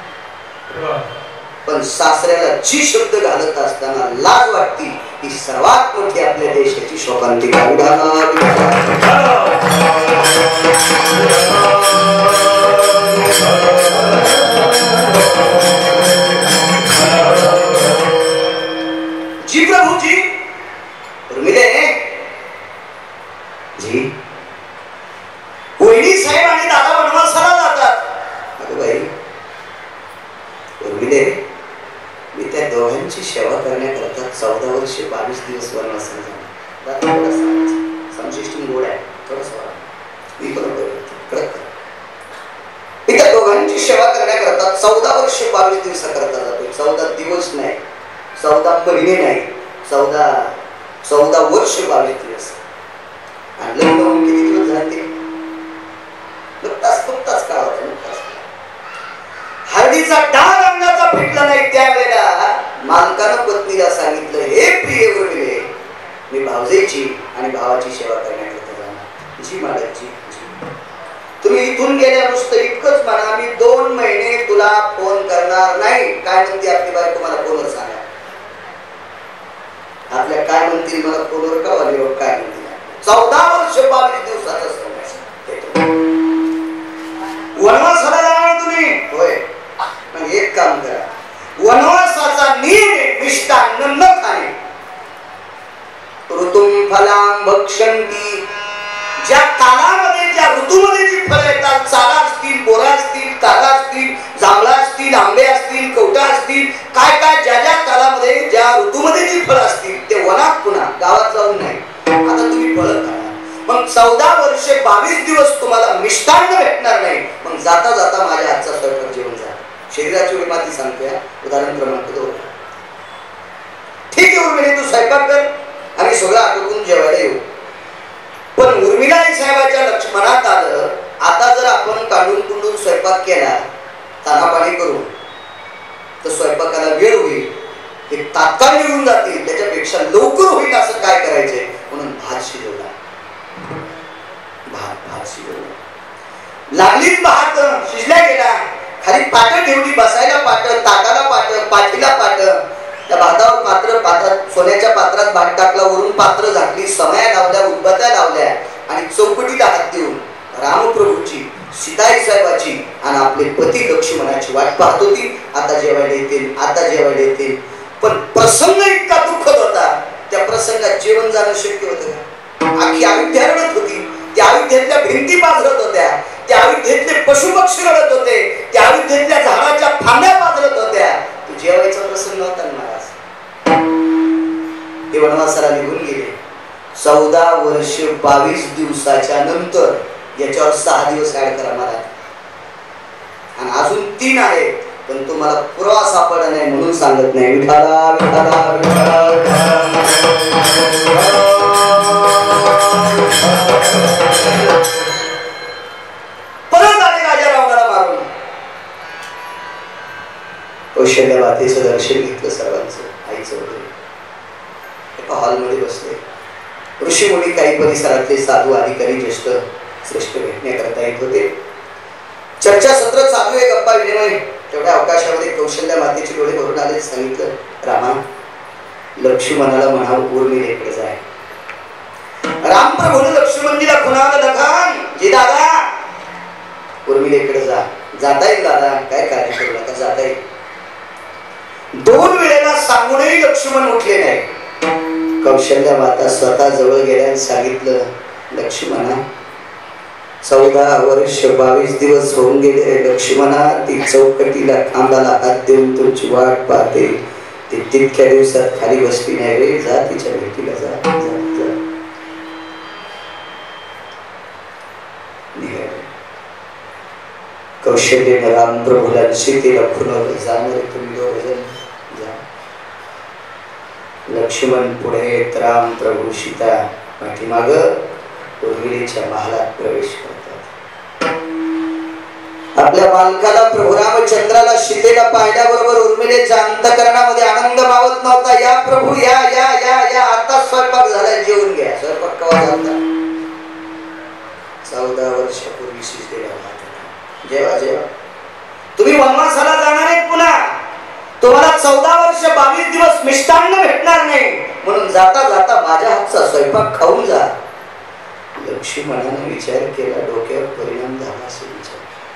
A: पण सासऱ्याला जी शब्द घालत असताना लाज वाटती. ही सर्वात मोठी आपल्या देशाची शोकांतिका. जी प्रभू जी उर्मिले जी वहिनी साहेब आणि दादा वनवासाला जातात. अगं बाई उर्मिले मी त्या दोघांची सेवा करण्याकरता चौदा वर्ष बावीस दिवस वनवासाला जाणार. संशिष्टी गोड आहे थोडंसं मी पण त्या दोघांची सेवा करण्याकरता चौदा वर्ष बावीस दिवस करता जातो. चौदा दिवस नाही, चौदा महिने नाही, चौदा चौदा वर्ष बावीस दिवस. आणि लग्न होऊन किती दिवस झाले? नुकताच नुकताच काळ होता. नुकताच हळदीचा डाग अंगाचा फिटला नाही त्यावेळेला मालकानं पत्नीला सांगितलं हे प्रिय उर्मिले मी भावजेची आणि भावाची सेवा करण्याकरता जाणार. जी मालकची तुम्ही इथून गेल्या नुसतं इतकंच म्हणा मी दोन महिने तुला फोन करणार नाही. काय म्हणते आपली बाई तुम्हाला फोनवर सांगा. आपल्या काय म्हणतील मला फोनवर का वालीवर काय म्हणतील. चौदा वर्ष बावीस दिवसाचा वनवासाला जाणार तुम्ही. होय. मग एक काम करा वनवासाचा नियम मिष्टान्न न खाणे. ऋतुम फलां भक्षन्ति ज्या कालामध्ये ज्या ऋतूमध्ये जी फळं येतात चाला असतील, बोरा असतील, तारा असतील, जांभळा असतील, आंबे असतील, कवटा असतील, काय काय ज्या ज्या कालामध्ये ज्या ऋतूमध्ये जी फळं असतील ते वनात पुन्हा गावात जाऊन नाही. आता तुम्ही फळं खाणार. मग चौदा वर्षे बावीस दिवस तुम्हाला मिष्टान्न भेटणार नाही. मग जाता जाता माझ्या हातचा स्वयंपाक जेवण जा. शरीराची वेळ माती सांगतोय. उदाहरण क्रमांक दोन. ठीक आहे उर्मिला तू स्वयंपाक कर आम्ही सगळं आटोपून जेवायला येऊ. पण उर्मिलाई साहेबाच्या लक्ष्मणात आलं आता जर आपण काढून कुंडून स्वयंपाक केला तानापाणी करून तर स्वयंपाकाला वेळ होईल. हे तात्काळ निघून जातील. त्याच्यापेक्षा लवकर होईल असं काय करायचंय म्हणून भात शिजवला. भात भात शिजवला. लागलीच भात शिजल्या गेला. खाली पाट ठेवली बसायला पाट, ताटाला पाट, पाठीला पाट. त्या भातावर पात्र पात्रात सोन्याच्या पात्रात भात टाकला. वरून पात्र झाकली. समया लावल्या, उदबत्या लावल्या आणि चौकटीला हात देऊन रामप्रभूची, सीताई साहेबाची आणि आपले पती लक्ष्मणाची वाट पाहत होती. आता जेवायला येतील, आता जेवायला येतील. पण प्रसंग इतका दुःखद होता त्या प्रसंगात जेवण जाणं शक्य होतं का? आखी अयोध्या रडत होती. त्या अयोध्येतल्या भिंती बाजरत होत्या. त्या अयोध्येतले पशुपक्षी रडत होते. त्या अयोध्येतल्या झाडाच्या फांद्या बाजरत होत्या. तू जेवायचा प्रसंग नव्हता महाराज. ते वनवासाला निघून गेले. चौदा वर्ष बावीस दिवसाच्या नंतर याच्यावर सहा दिवस ऍड करा मला. आणि अजून तीन आहेत पण तुम्हाला पुरावा सापडला नाही म्हणून सांगत नाही. विठाला विठाला विठाला. परत आले राजा रावणाला मारून. कौशल्य मातेचं दर्शन घेतलं सर्वांचं. आईचं वगैरे एका हॉलमध्ये बसले. ऋषीमुनी काही परिसरातले साधू अधिकारी ज्येष्ठ श्रेष्ठ भेटण्याकरता येत होते. चर्चा सत्र चालू आहे, गप्पा विनिमय. तेवढ्या अवकाशामध्ये कौशल्य मातेचे डोळे भरून आले. सांगितलं रामा लक्ष्मणाला म्हणावं उर्मिलेकडे जाय. रामप्रभूने लक्ष्मणजीला खुणावलं लखन जी दादा कौशल्या माता स्वतः जवळ गेल्या सांगितलं, लक्ष्मणा चौदा वर्ष बावीस दिवस होऊन गेले लक्ष्मणा, ती चौकटीला खांबाला हात देऊन तुमची वाट पाहते, ती तितक्या दिवसात खाली बसली नाही रे, जा तिच्या भेटीला जा, जा, जा. कौशल्येने राम प्रभूला सीतेला खुणवलं, जाणार तुम्ही दोघजण जा. लक्ष्मण पुढे, राम प्रभू सीता पाठीमाग उर्मिलेच्या महालात प्रवेश करतात. आपल्या मालकाला प्रभू रामचंद्राला सीतेला पाहिल्याबरोबर उर्मिलेच्या अंतःकरणामध्ये आनंद मावत नव्हता. या प्रभू या या या या आता स्वयंपाक झाला, जेवून घ्या. स्वयंपाक केव्हा झाला? चौदा वर्षापूर्वी सीतेला भात होता. जेवा जेवा. तुम्ही वनवासाला जाणार आहे, पुन्हा तुम्हाला चौदा वर्ष बावीस दिवस मिष्टान्न भेटणार नाही, म्हणून जाता जाता माझ्या हातचा स्वयंपाक खाऊन जा. लक्ष्मणाने विचार केला, डोक्यावर परिणाम झाला असे विचार.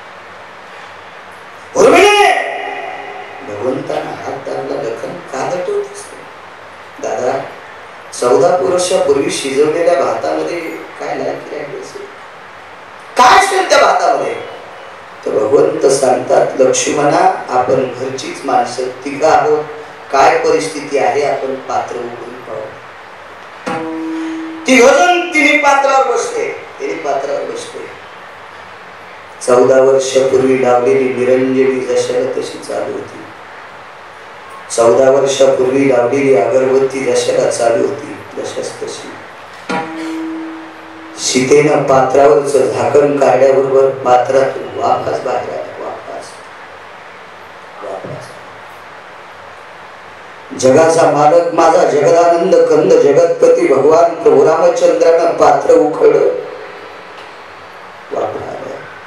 A: उर्मिले, भगवंतांना हात दाबला, लखन का दटवतेस? दादा चौदा वर्षापूर्वी शिजवलेल्या भातामध्ये काय लायकी आहे असेल? काय असेल त्या भातामध्ये? तर भगवंत सांगतात, लक्ष्मणा आपण घरचीच माणसं तिघ आहोत, काय परिस्थिती आहे आपण पात्र उघडून पाहू. तिघजण तिन्ही पात्रावर बसले, तिन्ही पात्रावर बसले. चौदा वर्षापूर्वी लावलेली निरंजनी जशाला तशी चालू होती. चौदा वर्षापूर्वी लावलेली अगरबत्ती जशाला चालू होती जशाच तशी. सीतेनं पात्रावरचं झाकण काढल्याबरोबर पात्रातून वाफच बाहेर आला. वाफच वाफच. जगाचा मालक माझा जगदानंद कंद जगतपती भगवान प्रभू रामचंद्रानं पात्र उखडलं, वाफ आलं.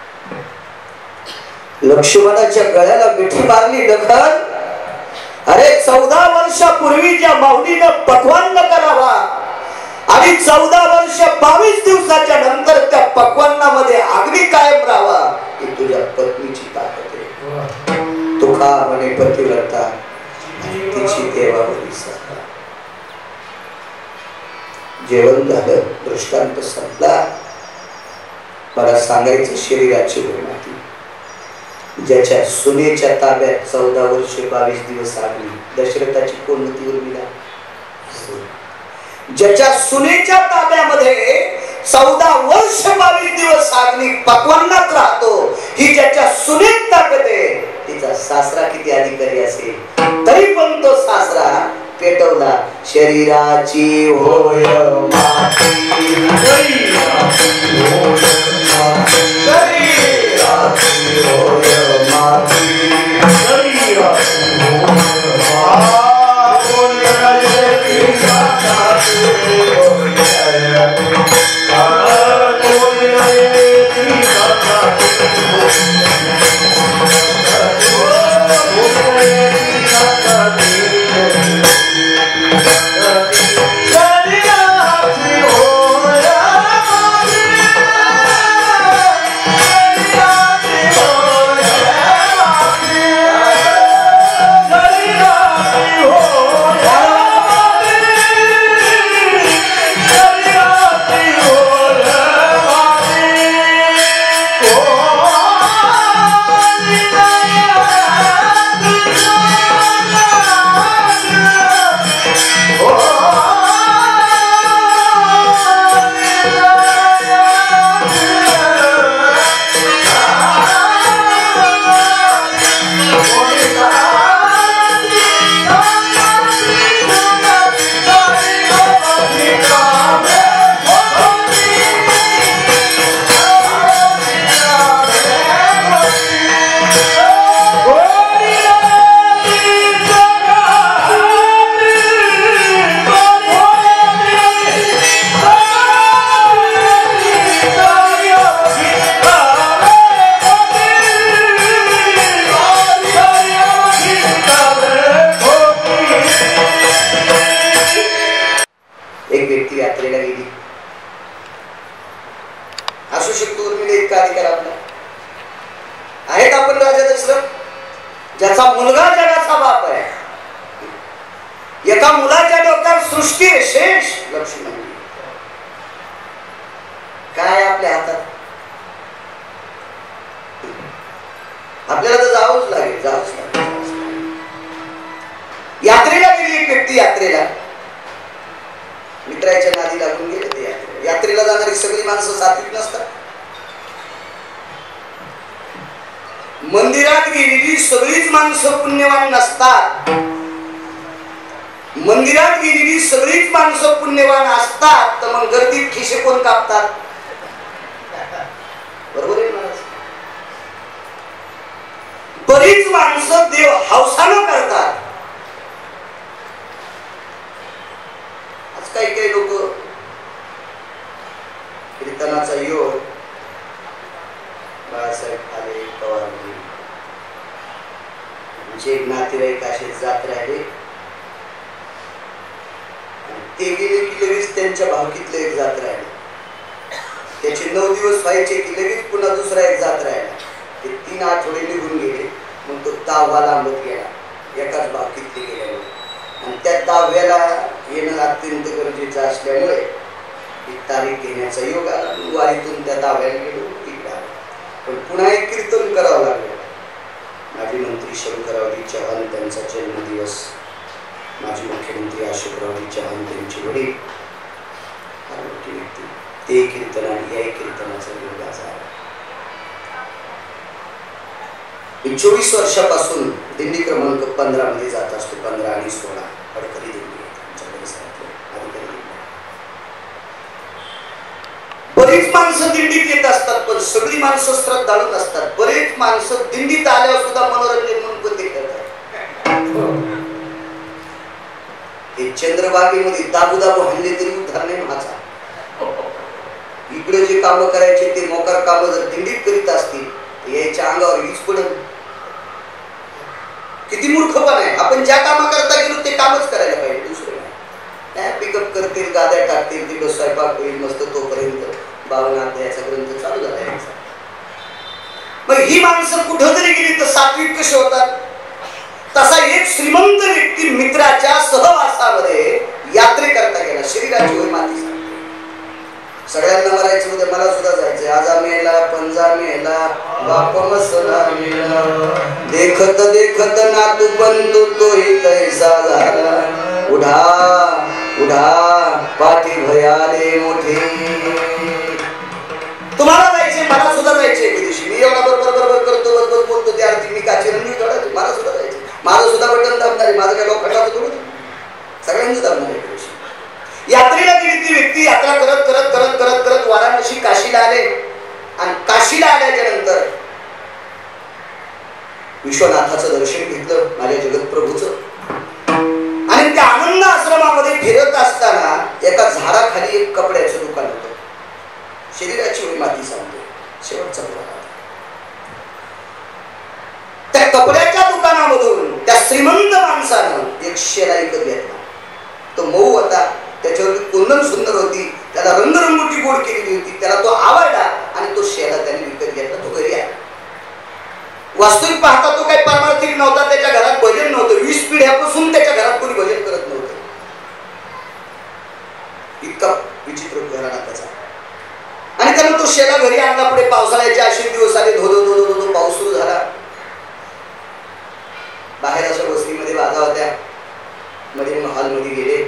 A: लक्ष्मणाच्या गळ्याला मिठी मारली. लखन, अरे चौदा वर्षापूर्वीच्या माऊलीनं पक्वान्न करावा आणि चौदा वर्ष बावीस दिवसाच्या नंतर त्या पक्वान्नामध्ये अग्नी कायम राहावा, ही तुझ्या पत्नीची ताकद आहे. तू खा म्हणे पतिव्रता, तिची देवावरी सत्ता. जेवण झालं, दृष्टांत संपला. मला सांगायचं शरीराची माती. ज्याच्या सुनेच्या ताब्यात चौदा वर्ष बावीस दिवस आली, दशरथाची कोण होती उर्मिला? ज्याच्या सुनेच्या ताब्यामध्ये चौदा वर्ष बावीस दिवस अग्नी पक्वान्नात राहतो, ही ज्याच्या सुनेत ताकद आहे. तिचा सासरा किती अधिकारी असेल तरी पण तो सासरा पेटवला. शरीराची होय माती, शरीराची होय माती, एका मुलाच्या डोक्यावर सृष्टी आहे शेष लक्ष्मण. काय आपल्या हातात? आपल्याला तर जावंच लागेल, जावंच लागेल. यात्रेला गेली एक व्यक्ती, यात्रेला मित्राच्या नादी लागून गेले ते यात्रेला. यात्रेला जाणारी सगळी माणसं सात्विक नसतात. मंदिरात गेलेली सगळीच माणसं पुण्यवान नसतात. मंदिरात गेलेली सगळीच माणसं पुण्यवान असतात तर मग गर्दीत खिशे कोण कापतात? बरोबर आहे महाराज. बरीच माणसं देव हौसानं करतात. आज काही काही लोक कीर्तनाचा योग, बाळासाहेब ठाले पवारजी आमचे एक नातेवाईक असे जात राहिले. ते गेले की लगेच त्यांच्या भावकीतलं एक जात राहिले. त्याचे नऊ दिवस व्हायचे की लगेच पुन्हा दुसरा एक जात राहिला. ते तीन आठवडे निघून गेले. मग तो दहावा लांबत गेला एकाच भावकीतले गेल्यामुळे. आणि त्या दहाव्याला येणं अत्यंत गरजेचं असल्यामुळे एक तारीख घेण्याचा योग आला. वारीतून त्या दहाव्याला गेलो तिकडे आलो. पण पुन्हा एक कीर्तन करावं लागलं. माजी मंत्री शंकररावजी चव्हाण त्यांचा जन्मदिवस, माजी मुख्यमंत्री अशोकरावजी चव्हाण त्यांचे वडील, व्यक्ती ते कीर्तन आणि या कीर्तनाचा योग आज आहे. चोवीस वर्षापासून दिंडी क्रमांक पंधरा मध्ये जात असतो. पंधरा आणि सोळा अडकरी दिंडी आमच्या परिसरातले अडकरी दिंडी. बरीच माणसं दिंडीत येत असतात पण सगळी माणसं श्रद्धाळू नसतात. बरेच माणसं दिंडीत आल्यावर सुद्धा मनोरंजन म्हणून पण ते करतात. हे चंद्रभागेमध्ये दाबू दाबू हल्ले तरी उद्धार नाही माझा. इकडे जे काम करायचे ते मोकार काम जर दिंडीत करीत असतील तर याच्या अंगावर वीज पडत. किती मूर्खपण आहे. आपण ज्या कामा करता गेलो ते कामच करायला पाहिजे. दुसरं नाही. पिकअप करतील, गाद्या टाकतील, तिकडं स्वयंपाक होईल मस्त. तोपर्यंत बावन्न अध्यायाचा ग्रंथ चालू झाला. मग ही माणसं कुठं जरी गेली तर सात्विक कसे होतात? तसा एक श्रीमंत व्यक्ती मित्राच्या सहवासामध्ये यात्रे करता गेला. शरीराची होय माती सांगते. सगळ्यांना मरायचं होतं, मला सुद्धा जायचंय. आजा मेला पंजा मेला बाप मसला मेला, देखत देखत नातू बनतो तोही तैसा झाला. उढा उढा पाठी भयाले मोठे. तुम्हाला जायचे, मला सुद्धा जायचे. एके दिवशी मी एवढा बरोबर बरोबर करतो, बरोबर बोलतो. त्या अर्थी मी काची रंगी काढायची. मला सुद्धा जायचे. माझं सुद्धा बटन दाबणार आहे. माझं काय लोखंडाचं थोडं सगळ्यांचं दाबणार आहे. यात्रेला गेली ती व्यक्ती यात्रा करत करत करत करत करत वाराणसी काशीला आले. आणि काशीला आल्याच्या नंतर विश्वनाथाचं दर्शन घेतलं, माझ्या जगतप्रभूचं. आणि त्या आनंद आश्रमामध्ये फिरत असताना एका झाडाखाली एक कपड्याचं दुकान होतं. शरीराची होई माती सांगते. शेवटचा प्रकार. त्या कपड्याच्या दुकानामधून त्या श्रीमंत माणसानं एक शेला विकत घेतला. तो मऊ होता, त्याच्यावर कुंदन सुंदर होती, त्याला रंगरंगोटी गोड केलेली होती. त्याला तो आवडला आणि तो शेला त्याने विकत घेतला. तो घरी आला. वास्तविक पाहता तो काही पारमार्थिक नव्हता. त्याच्या घरात भजन नव्हतं. वीस पिढ्यापासून त्याच्या घरात कोणी भजन करत नव्हतं. इतका विचित्र घराणा त्याचा. आणि त्यानं तो शेला घरी आणला. पुढे पावसाळ्याचे असे दिवस आले. धोधो धोधो धोधो पाऊस सुरू झाला. बाहेर अशा बसरीमध्ये बाधा होत्या. मध्ये हॉलमध्ये गेले.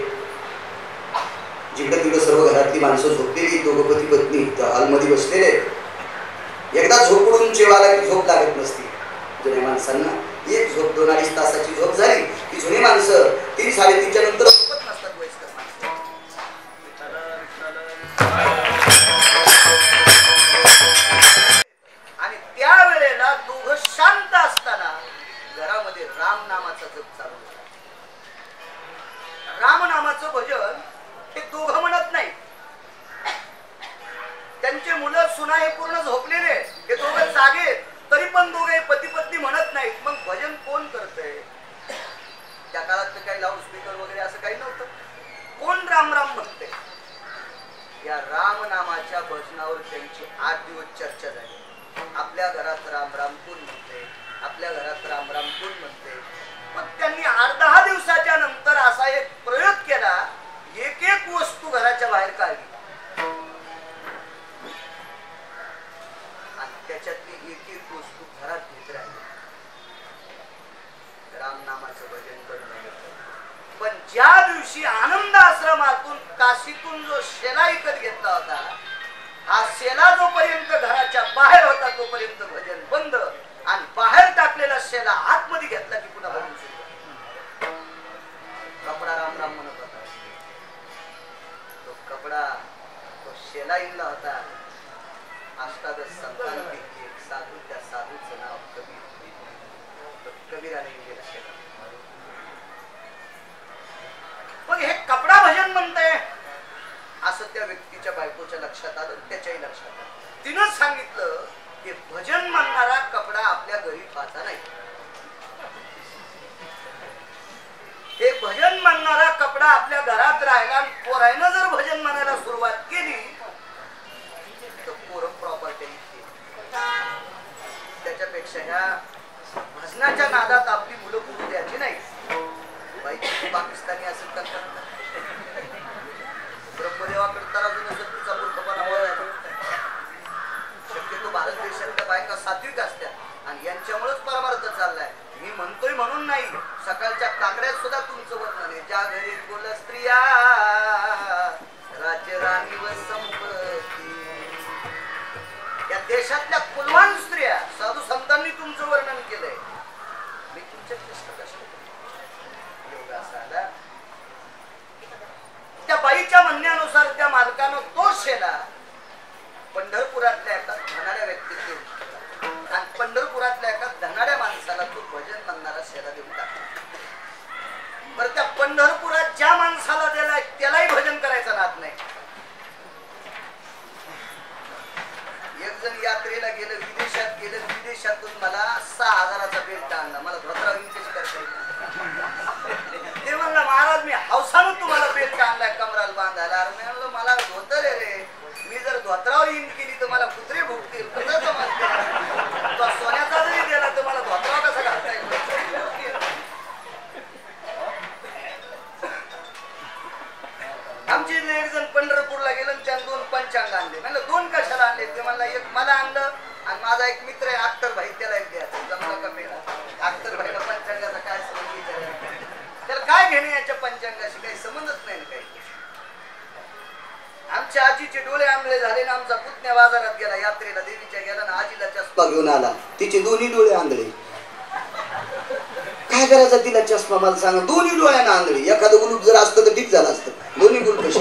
A: जिकडं तिकडं सर्व घरातली माणसं झोपलेली, दोघं पती पत्नी त्या हॉलमध्ये बसलेले. एकदा झोपडून जेवायला की झोप लागत नसती जुन्या माणसांना. एक झोप दोन अडीच तासाची झोप झाली की जुनी माणसं तीन साडेतीनच्या नंतर झोपत नसतात. वयस्कर माणसं. आणि त्यावेळेला दोघं शांत असताना घरामध्ये राम नामाचा जप चालू झाला. राम नामाचं भजन हे दोघं म्हणत नाही. त्यांचे मुलं सुना हे पूर्ण झोपलेले, हे दोघं जागे, तरी पण दोघे पती पत्नी म्हणत नाहीत. मग भजन कोण करतंय? त्या काळात तर काही लाऊडस्पीकर वगैरे असं काही नव्हतं. कोण राम राम म्हणते? या राम नामाच्या भजनावर त्यांची आठ दिवस चर्चा झाली. आपल्या घरात राम राम कोण म्हणते? आपल्या घरात राम राम कोण म्हणते?
B: पण त्यांनी आठ दहा दिवसाच्या नंतर असा एक प्रयोग केला, एक एक वस्तू घराच्या बाहेर काढली आणि त्याच्यातली एक एक वस्तू घरात घेत राहिली. रामनामाचं भजन करणं. पण ज्या दिवशी आनंद आश्रमातून काशीतून जो शेला विकत घेतला होता, हा शेला जोपर्यंत घराच्या बाहेर होता तोपर्यंत भजन बंद, आणि बाहेर टाकलेला शेला आतमध्ये घेतला की पुन्हा भजन सुरू. कपडा राम राम म्हणत होता. तो कपडा तो शेला इंगला होता. अष्टादश संतांपैकी एक साधू, त्या साधूचं नाव कबीर. कबीराने इंगलेला शेला. मग हे कपडा भजन म्हणतंय असं त्या व्यक्तीच्या बायकोच्या लक्षात आलं, त्याच्याही लक्षात आलं. तिनं सांगितलं की भजन म्हणणारा कपडा आपल्या घरी पाहता नाही. हे भजन म्हणणारा कपडा आपल्या घरात राहिला, पोरायनं जर भजन म्हणायला सुरुवात केली तर पोरं प्रॉपर्टी. त्याच्यापेक्षा ह्या भजनाच्या नादात आपली मुलं पुरू द्यायची नाही. पाकिस्तानी असेल तर ब्रह्मदेवाकडे तराजू नसेल तुझा मूर्खपणा बोलायला. शक्यतो भारत देशातल्या बायका सात्विक असतात आणि यांच्यामुळेच परमार्थ चाललाय. मी म्हणतोय म्हणून नाही, सकाळच्या काकड्यात सुद्धा तुमचं वर्णन आहे. ज्या घरी बोल स्त्रिया राज्य राणी व संपत्ती, या देशातल्या कुलवान स्त्रिया साधू संतांनी तुमचं वर्णन केलंय. मी तुमच्या कष्ट कष्ट योग असा आला. त्या बाईच्या म्हणण्यानुसार त्या मालकानं तो शेला पंढरपुरातल्या एका धनाड्या व्यक्तीला आणि पंढरपुरातल्या एका धनाड्या माणसाला तो भजन म्हणणारा शेला देऊन टाकला. बरं, त्या पंढरपुरात ज्या माणसाला दिलाय त्यालाही भजन करायचा नाद नाही. एक जण यात्रेला गेलं, विदेशात गेलं, विदेशातून मला सहा हजाराचा बेल्ट आणला. मला धोत्रा विंचेच करता येईल. ते म्हणलं महाराज मी हौसानं तुम्हाला बेल्ट आणलाय कमराला बांधायला. अरे मी म्हणलं मला धोतर आहे रे, मी जर धोत्रावर इन केली तर मला कुत्रे भुकतील. कसं जमत? तो सोन्याचा जरी गेला तर मला धोत्रावर कसा घालता येईल? आमचे एक जण पंढरपूरला गेलं, त्यानं दोन पंचांग आणले. म्हणलं दोन कशाला आणले? ते मला एक मला आणलं आणि माझा एक मित्र आहे अख्तर भाई, त्याला एक द्यायचं. जमला का मेला? अख्तर भाईला पंचांगाचा काय संबंध विचारायचा? त्याला काय घेणे याच्या पंचांगाशी? काही संबंधच नाही ना काही. आमच्या आजीचे डोळे आंधळे झाले ना, आमचा पुतण्या बाजारात गेला, यात्रेला देवीच्या गेला ना, आजीला चष्मा घेऊन आला. तिचे दोन्ही डोळे आंधळे. काय करायचा तिला चष्मा? मला सांगा. दोन्ही डोळ्यांना आंधळे. एखादं गुलूप जर असतं तर ठीक झालं असतं. दोन्ही गुल कशा?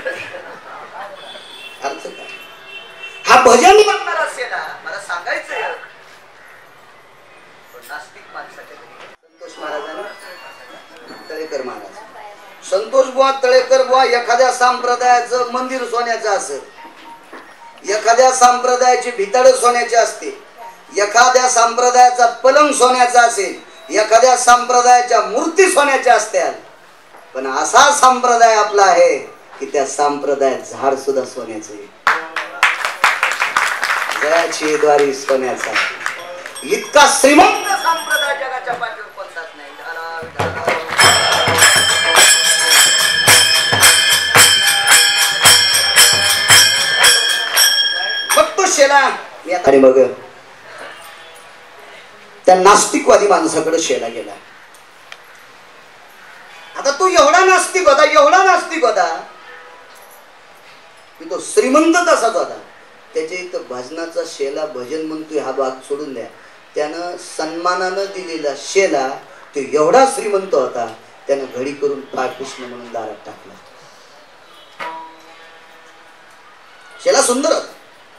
B: अर्थ काय? हा भजन म्हणणारा शेला मला सांगायचंय. नास्तिक माणसाच्या घरी संतोष महाराजांनी, तळेकर महाराज, संतोष बुवा तळेकर बुवा एखाद्या संप्रदायाचं मंदिर सोन्याचं असेल, एखाद्या संप्रदायाची भितड सोन्याची असते, एखाद्या संप्रदायाचा पलंग सोन्याचा असेल, एखाद्या संप्रदायाच्या मूर्ती सोन्याच्या असतात, पण असा संप्रदाय आपला आहे की त्या संप्रदायात झाड सुद्धा सोन्याचं आहे. जयाची द्वारी सोन्याचा. इतका श्रीमंत संप्रदाय जगाच्या पाठीवर कोणताच नाही. बघतो शेला मी आता. आणि मग त्या नास्तिकवादी माणसाकडे शेला गेला. आता तू एवढा नास्तिक होता, एवढा नास्तिक होता की तो श्रीमंत तसाच होता. त्याच्या इथं भजनाचा शेला भजन म्हणतोय हा भाग सोडून द्या. त्यानं सन्मानानं दिलेला शेला तो एवढा श्रीमंत होता, त्यानं घडी करून पायपुष्ण म्हणून दारात टाकला. शेला सुंदर होता.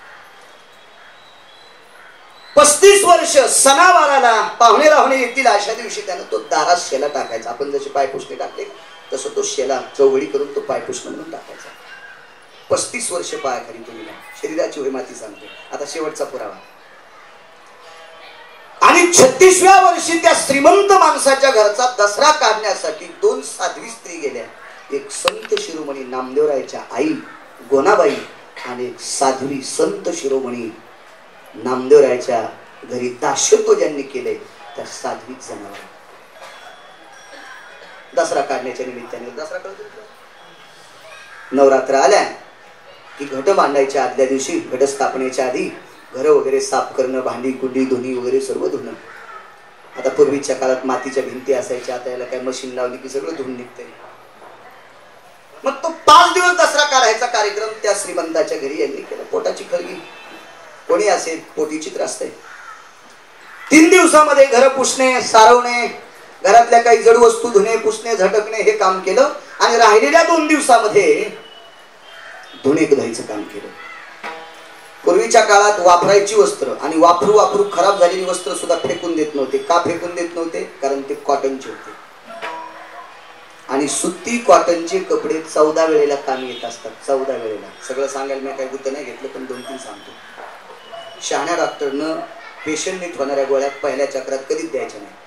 B: पस्तीस वर्ष सणावाराला पाहुणे राहुणे येतील अशा दिवशी त्यानं तो दारात शेला टाकायचा. आपण जसे पायपुष्णे टाकले तसं तो शेला चौघडी करून तो पायपुष्ण म्हणून टाकायचा. पस्तीस वर्ष पायाखाली तुम्ही शरीराची होय माती सांगते. आता शेवटचा पुरावा. आणि छत्तीसव्या वर्षी त्या श्रीमंत माणसाच्या घरचा दसरा काढण्यासाठी दोन साध्वी स्त्री गेल्या. एक संत शिरोमणी नामदेवरायच्या आई गोनाबाई आणि एक साध्वी संत शिरोमणी नामदेवरायच्या घरी दासत्व ज्यांनी केले त्या साध्वीत जनावर.
A: दसरा काढण्याच्या निमित्ताने. दसरा कळतो नवरात्र आल्या की घट मांडायच्या आदल्या दिवशी, घट स्थापनेच्या आधी घर वगैरे साफ करणं, भांडी कुंडी धुणी वगैरे सर्व धुणं. आता पूर्वीच्या काळात मातीच्या भिंती असायच्या, आता याला काय मशीन लावली की सगळं धुवून निघतंय. मग तो पाच दिवस दसरा काढायचा कार्यक्रम त्या श्रीमंताच्या घरी यांनी केला. पोटाची खळगी कोणी असेल, पोटी चित्र असते. तीन दिवसामध्ये घर पुसणे, सारवणे, घरातल्या काही जड वस्तू धुणे, पुसणे, झटकणे हे काम केलं. आणि राहिलेल्या दोन दिवसामध्ये धुणे धुवायचं काम केलं. पूर्वीच्या काळात वापरायची वस्त्र आणि वापरू वापरू खराब झालेली वस्त्र सुद्धा फेकून देत नव्हते. का फेकून देत नव्हते? कारण ते कॉटनचे होते. आणि सुती कॉटनचे कपडे चौदा वेळेला कामी येत असतात. चौदा वेळेला. सगळं सांगायला मी काही गुत्त नाही घेतलं, पण दोन तीन सांगतो. शहाण्या डॉक्टरनं पेशंट नीट होणाऱ्या गोळ्या पहिल्या चक्रात कधीच द्यायच्या नाही.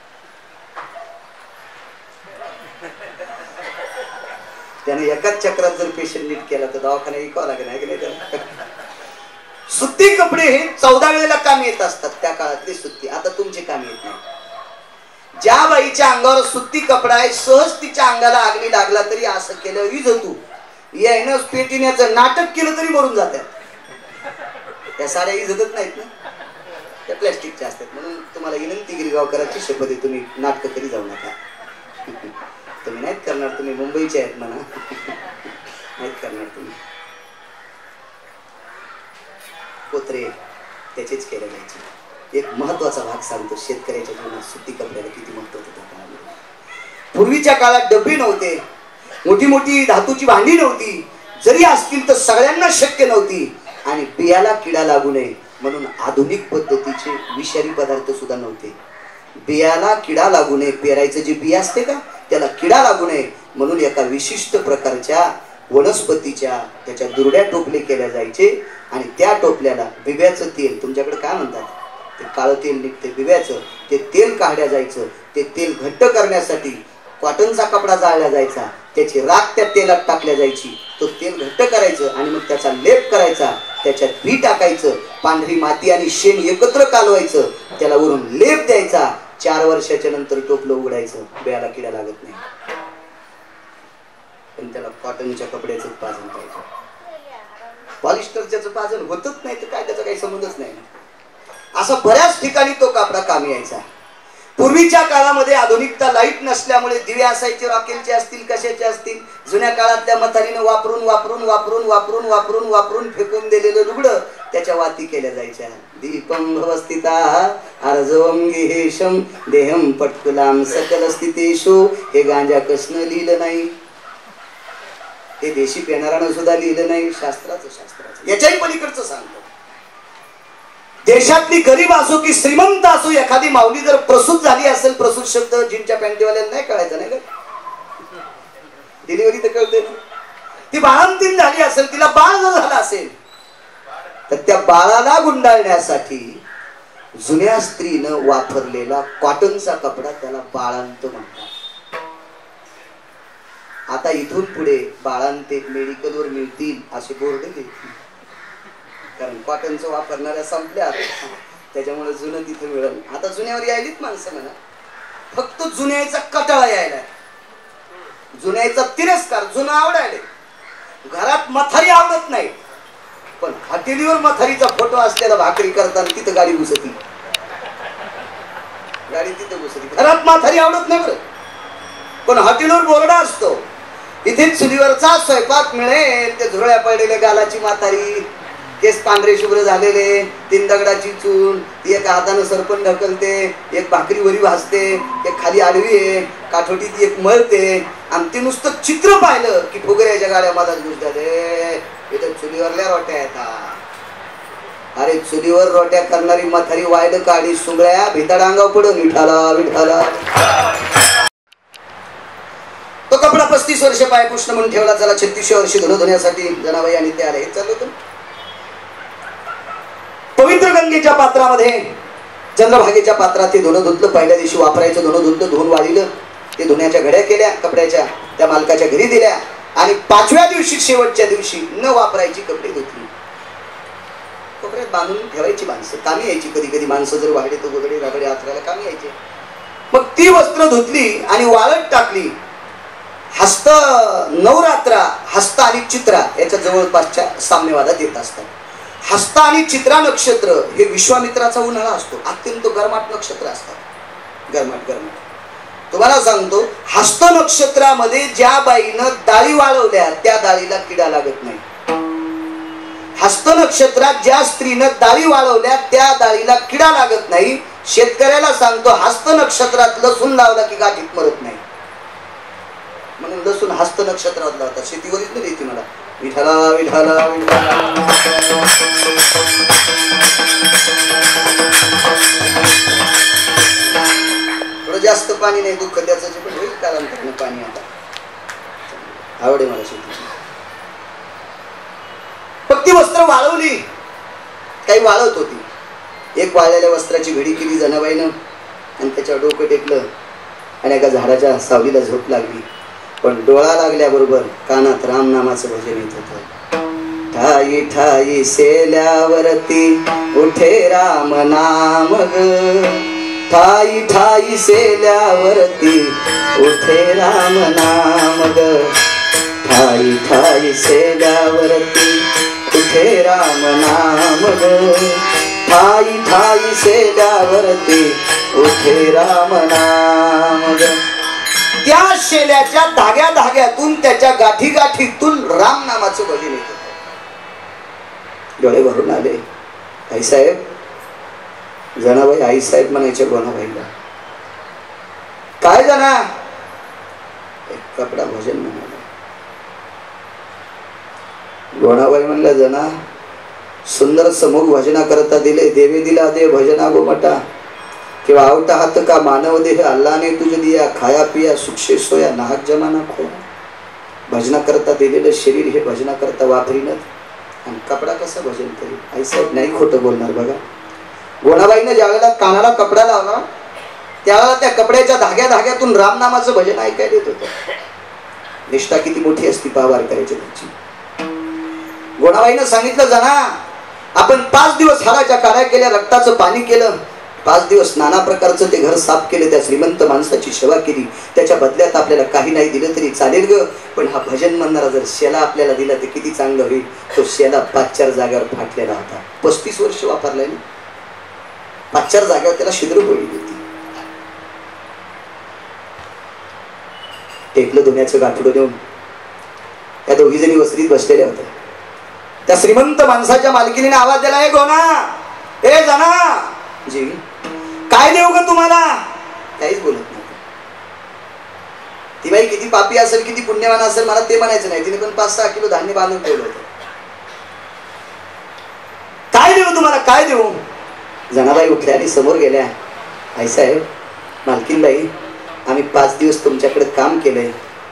A: त्याने एकाच चक्रात जर पेशंट नीट केला तर दवाखाना ऐकावं लागेल नाही की नाही त्याला. सुती कपडे हे चौदा वेळेला काम येत असतात. त्या काळातले सुती. आता तुमचे काम येत नाही. ज्या बाईच्या अंगावर सुती कपडा आहे, सहज तिच्या अंगाला आगली लागला तरी असं केलं विज तू यायनं पेटिण्याचं नाटक केलं तरी मरून जातात. त्या साड्या इजतच नाहीत ना, त्या प्लॅस्टिकच्या असतात. म्हणून तुम्हाला विनंती गिरगावकरांची शपथ आहे, तुम्ही नाटक तरी जाऊ नका. तुम्ही नाहीत करणार, तुम्ही मुंबईचे आहेत म्हणा, नाहीत करणार तुम्ही. कोत्रे त्याचेच केले जायचे. एक महत्वाचा भाग सांगतो, शेतकऱ्याच्या जीवनात सुती कपड्याला किती महत्व होतं त्या काळामध्ये. पूर्वीच्या काळात डबे नव्हते, मोठी मोठी धातूची भांडी नव्हती, जरी असतील तर सगळ्यांना शक्य नव्हती. आणि बियाला किडा लागू नये म्हणून आधुनिक पद्धतीचे विषारी पदार्थ सुद्धा नव्हते. बियाला किडा लागू नये, पेरायचं जे बिया असते का त्याला किडा लागू नये म्हणून एका विशिष्ट प्रकारच्या वनस्पतीच्या त्याच्या दुर्ड्या टोपले केल्या जायचे. आणि त्या टोपल्याला बिब्याचं तेल, तुमच्याकडे काय म्हणतात ते काळं तेल निघते बिब्याचं, ते तेल काढल्या जायचं. ते तेल घट्ट करण्यासाठी कॉटनचा कपडा जाळला जायचा, त्याची राख त्या तेलात टाकल्या जायची. तो तेल घट्ट करायचं आणि मग त्याचा लेप करायचा, त्याच्यात बी टाकायचं, पांढरी माती आणि शेण एकत्र कालवायचं, त्याला वरून लेप द्यायचा. चार वर्षाच्या नंतर टोपलं उघडायचं, बियाला किडा लागत नाही. पण त्याला कॉटनच्या कपड्याचं पाजन पाहिजे, पॉलिस्टरच्याच पाजन होतच नाही तर काय, त्याचा काही संबंधच नाही. असं बऱ्याच ठिकाणी तो कापडा कामी यायचा. पूर्वीच्या काळामध्ये आधुनिकता लाईट नसल्यामुळे दिवे असायचे, रॉकेलचे असतील कशाचे असतील. जुन्या काळातल्या म्हातारीनं वापरून वापरून वापरून वापरून वापरून वापरून फेकून दिलेलं लुगडं त्याच्या वाती केल्या जायच्या. दीपम भवस्थिता अर्जवम गेहेशम देहम पटकुलाम सकल स्थितेशो. हे गांजा कसनं लिहिलं नाही, हे देशी पेनारानं सुद्धा लिहिलं नाही, शास्त्राचं शास्त्राचं. याच्याही पलीकडचं सांगतो. देशातली गरीब असो की श्रीमंत असो, एखादी माऊली जर प्रसूत झाली असेल, प्रसूत शब्द जीनच्या पॅन्टीवाल्याला नाही कळायचा नाही का, डिलिव्हरी तर कळते. ती बाळंतीण झाली असेल, तिला बाळ जर झालं असेल तर त्या बाळाला गुंडाळण्यासाठी जुन्या स्त्रीनं वापरलेला कॉटनचा कपडा त्याला बाळांत म्हणतात. आता इथून पुढे बाळांते मेडिकलवर मिळतील असे बोर्ड देतील, कारण कॉटनचं वापरणाऱ्या संपल्या त्याच्यामुळे जुनं तिथे मिळेल. आता जुन्यावर यायलीत माणसं म्हणा, फक्त जुन्याचा कटाळा यायला, जुन्याचा तिरस्कार, जुनं आवडायला. घरात मथारी आवडत नाही, पण हॉटेलीवर मथारीचा फोटो असलेला भाकरी करताना तिथं गाडी घुसती, गाडी तिथं घुसती. घरात मथारी आवडत नाही बरं, पण हॉटेलवर बोर्डा असतो, इथे चुलीवरचा स्वयंपाक मिळेल. ते झुरळ्या पडलेल्या गालाची म्हातारी, केस पांढरे शुभ्र झालेले, तीन दगडाची चूल, एक हातानं सरपण ढकलते, एक भाकरी वरी भाजते, एक खाली आडवी आहे, काठोटीत एक मळते. आणि ते नुसतं चित्र पाहिलं की फुगऱ्याच्या गाड्या मधात घुसतात. इथं चुलीवरल्या रोट्या येतात. अरे चुलीवर रोट्या करणारी म्हातारी वायड काढी सुगळ्या भिताड अंगाव पडून विठाला विठाला. तो कपडा पस्तीस वर्ष पायपुष्ण म्हणून ठेवला, चला छत्तीसशे वर्षी धुणं धुण्यासाठी जनाबाई आणि ते आले. हे चालू होतं. पवित्र गंगेच्या पात्रामध्ये, चंद्रभागेच्या पात्रात ते धुणं धुतलं. पहिल्या दिवशी वापरायचं धुणं धुतलं, धुवून वाळीलं. ते धुण्याच्या घड्या केल्या, कपड्याच्या त्या मालकाच्या घरी दिल्या. आणि पाचव्या दिवशी, शेवटच्या दिवशी न वापरायची कपडे धुतली, कपड्यात बांधून ठेवायची. माणसं कामी यायची, कधी कधी माणसं जर वाढले तर वगैरे रगडे आथरायला कामी यायचे. मग ती वस्त्र धुतली आणि वाळत टाकली. हस्त नवरात्रा हस्त आणि चित्रा याच्या जवळपासच्या साम्यवादात येत असतात. हस्त आणि चित्रा नक्षत्र हे विश्वामित्राचा उन्हाळा असतो. अत्यंत गरमाट नक्षत्र असतात. गरमाट गरमाट तुम्हाला सांगतो, हस्त नक्षत्रामध्ये ज्या बाईनं डाळी वाळवल्या त्या डाळीला किडा लागत नाही. हस्त नक्षत्रात ज्या स्त्रीनं डाळी वाळवल्या त्या डाळीला किडा लागत नाही. शेतकऱ्याला सांगतो, हस्त नक्षत्रात लसूण लावला की गाठीत मरत नाही. म्हणून लसूण हस्त नक्षत्रात लावतात. शेतीवरच नाही देते मला विठाला विठाला विठाला. थोडं जास्त पाणी नाही दुःख त्याचं पण होईल कालांतराने पाणी. आता आवडे मला शेती. फक्त वस्त्र वाळवली, काही वाळवत होती. एक वाळलेल्या वस्त्राची घडी केली जनाबाईनं आणि त्याच्यावर डोकं टेकलं आणि एका झाडाच्या सावलीला झोप लागली. पण डोळा लागल्याबरोबर कानात रामनामाचं भजन येत होतं. ठाई ठाई सेल्यावरती उठे राम नाम ग, ठाई ठाई सेल्यावरती उठे राम नाम ग, ठाई ठाई सेल्यावरती उठे राम नाम ग, ठाई ठाई सेल्यावरती उठे राम नाम ग. त्या शेल्याच्या धाग्या धाग्यातून त्याच्या गाठी गाठीतून राम नामाचं भजन येत होतं. डोळे भरून आले. आईसाहेब, जनाबाई आईसाहेब म्हणायचे गोणाबाईला. काय जना? एक कपडा भजन म्हणाला. गोणाबाई म्हणल्या, जना सुंदर समूह भजना करता दिले, देवे दिला दे भजना गो मटा, किंवा आवटा हात का मानव देह अल्लाने तुझे दिया, खाया पिया सुक्षे सोया नाहक जमाना खोया. भजना करता दिलेलं शरीर हे भजना करता वापरीनच, आणि कपडा कसा भजन करेल? आईसाहेब नाही खोटं बोलणार. बघा, गोणाबाईनं ज्या वेळेला कानाला कपडा लावला त्यावेळेला त्या कपड्याच्या धाग्या धाग्यातून रामनामाचं भजन ऐकायला येत होतं. निष्ठा किती मोठी असती पावार करायची त्यांची. गोणाबाईनं सांगितलं, जना आपण पाच दिवस हाराच्या काड्या केल्या, रक्ताचं पाणी केलं, पाच दिवस नाना प्रकारचं ते घर साफ केले, त्या श्रीमंत माणसाची सेवा केली, त्याच्या बदल्यात आपल्याला काही नाही दिलं तरी चालेल ग, पण हा भजन म्हणणारा जर शेला आपल्याला दिला तर किती चांगलं होईल. तो शेला पाच चार जागेवर फाटलेला होता. पस्तीस वर्ष वापरलाय ना. पाच चार जागेवर त्याला छिद्र पडली होती. टेकलं धुण्याचं गाठोडं देऊन त्या दोघी जणी वस्तीत बसलेल्या होत्या. त्या श्रीमंत माणसाच्या मालकीने आवाज दिला, हे गोना, हे जना जी, काय देऊ ग तुम्हाला? काहीच बोलत नाही. ती बाई किती पापी असेल, किती पुण्यवान असेल मला ते म्हणायचं नाही. तिने पण पाच सहा किलो धान्य बांधून ठेवलं होतं. काय देऊ तुम्हाला, काय देऊ? जनाबाई उठल्या आणि समोर गेल्या. आईसाहेब, मालकीनबाई, आम्ही पाच दिवस तुमच्याकडे काम केलंय,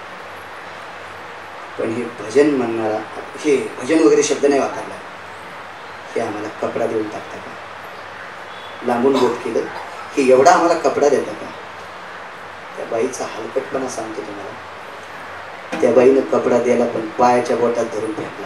A: पण हे भजन म्हणणारा, हे भजन वगैरे शब्द नाही वापरला, हे आम्हाला कपडा देऊन टाकता का? लांबून बोट केलं की एवढा आम्हाला कपडा देता का? त्या बाईचा हलकटपणा सांगतो तुम्हाला. त्या बाईनं कपडा द्यायला पण पायाच्या बोटात धरून फेकला.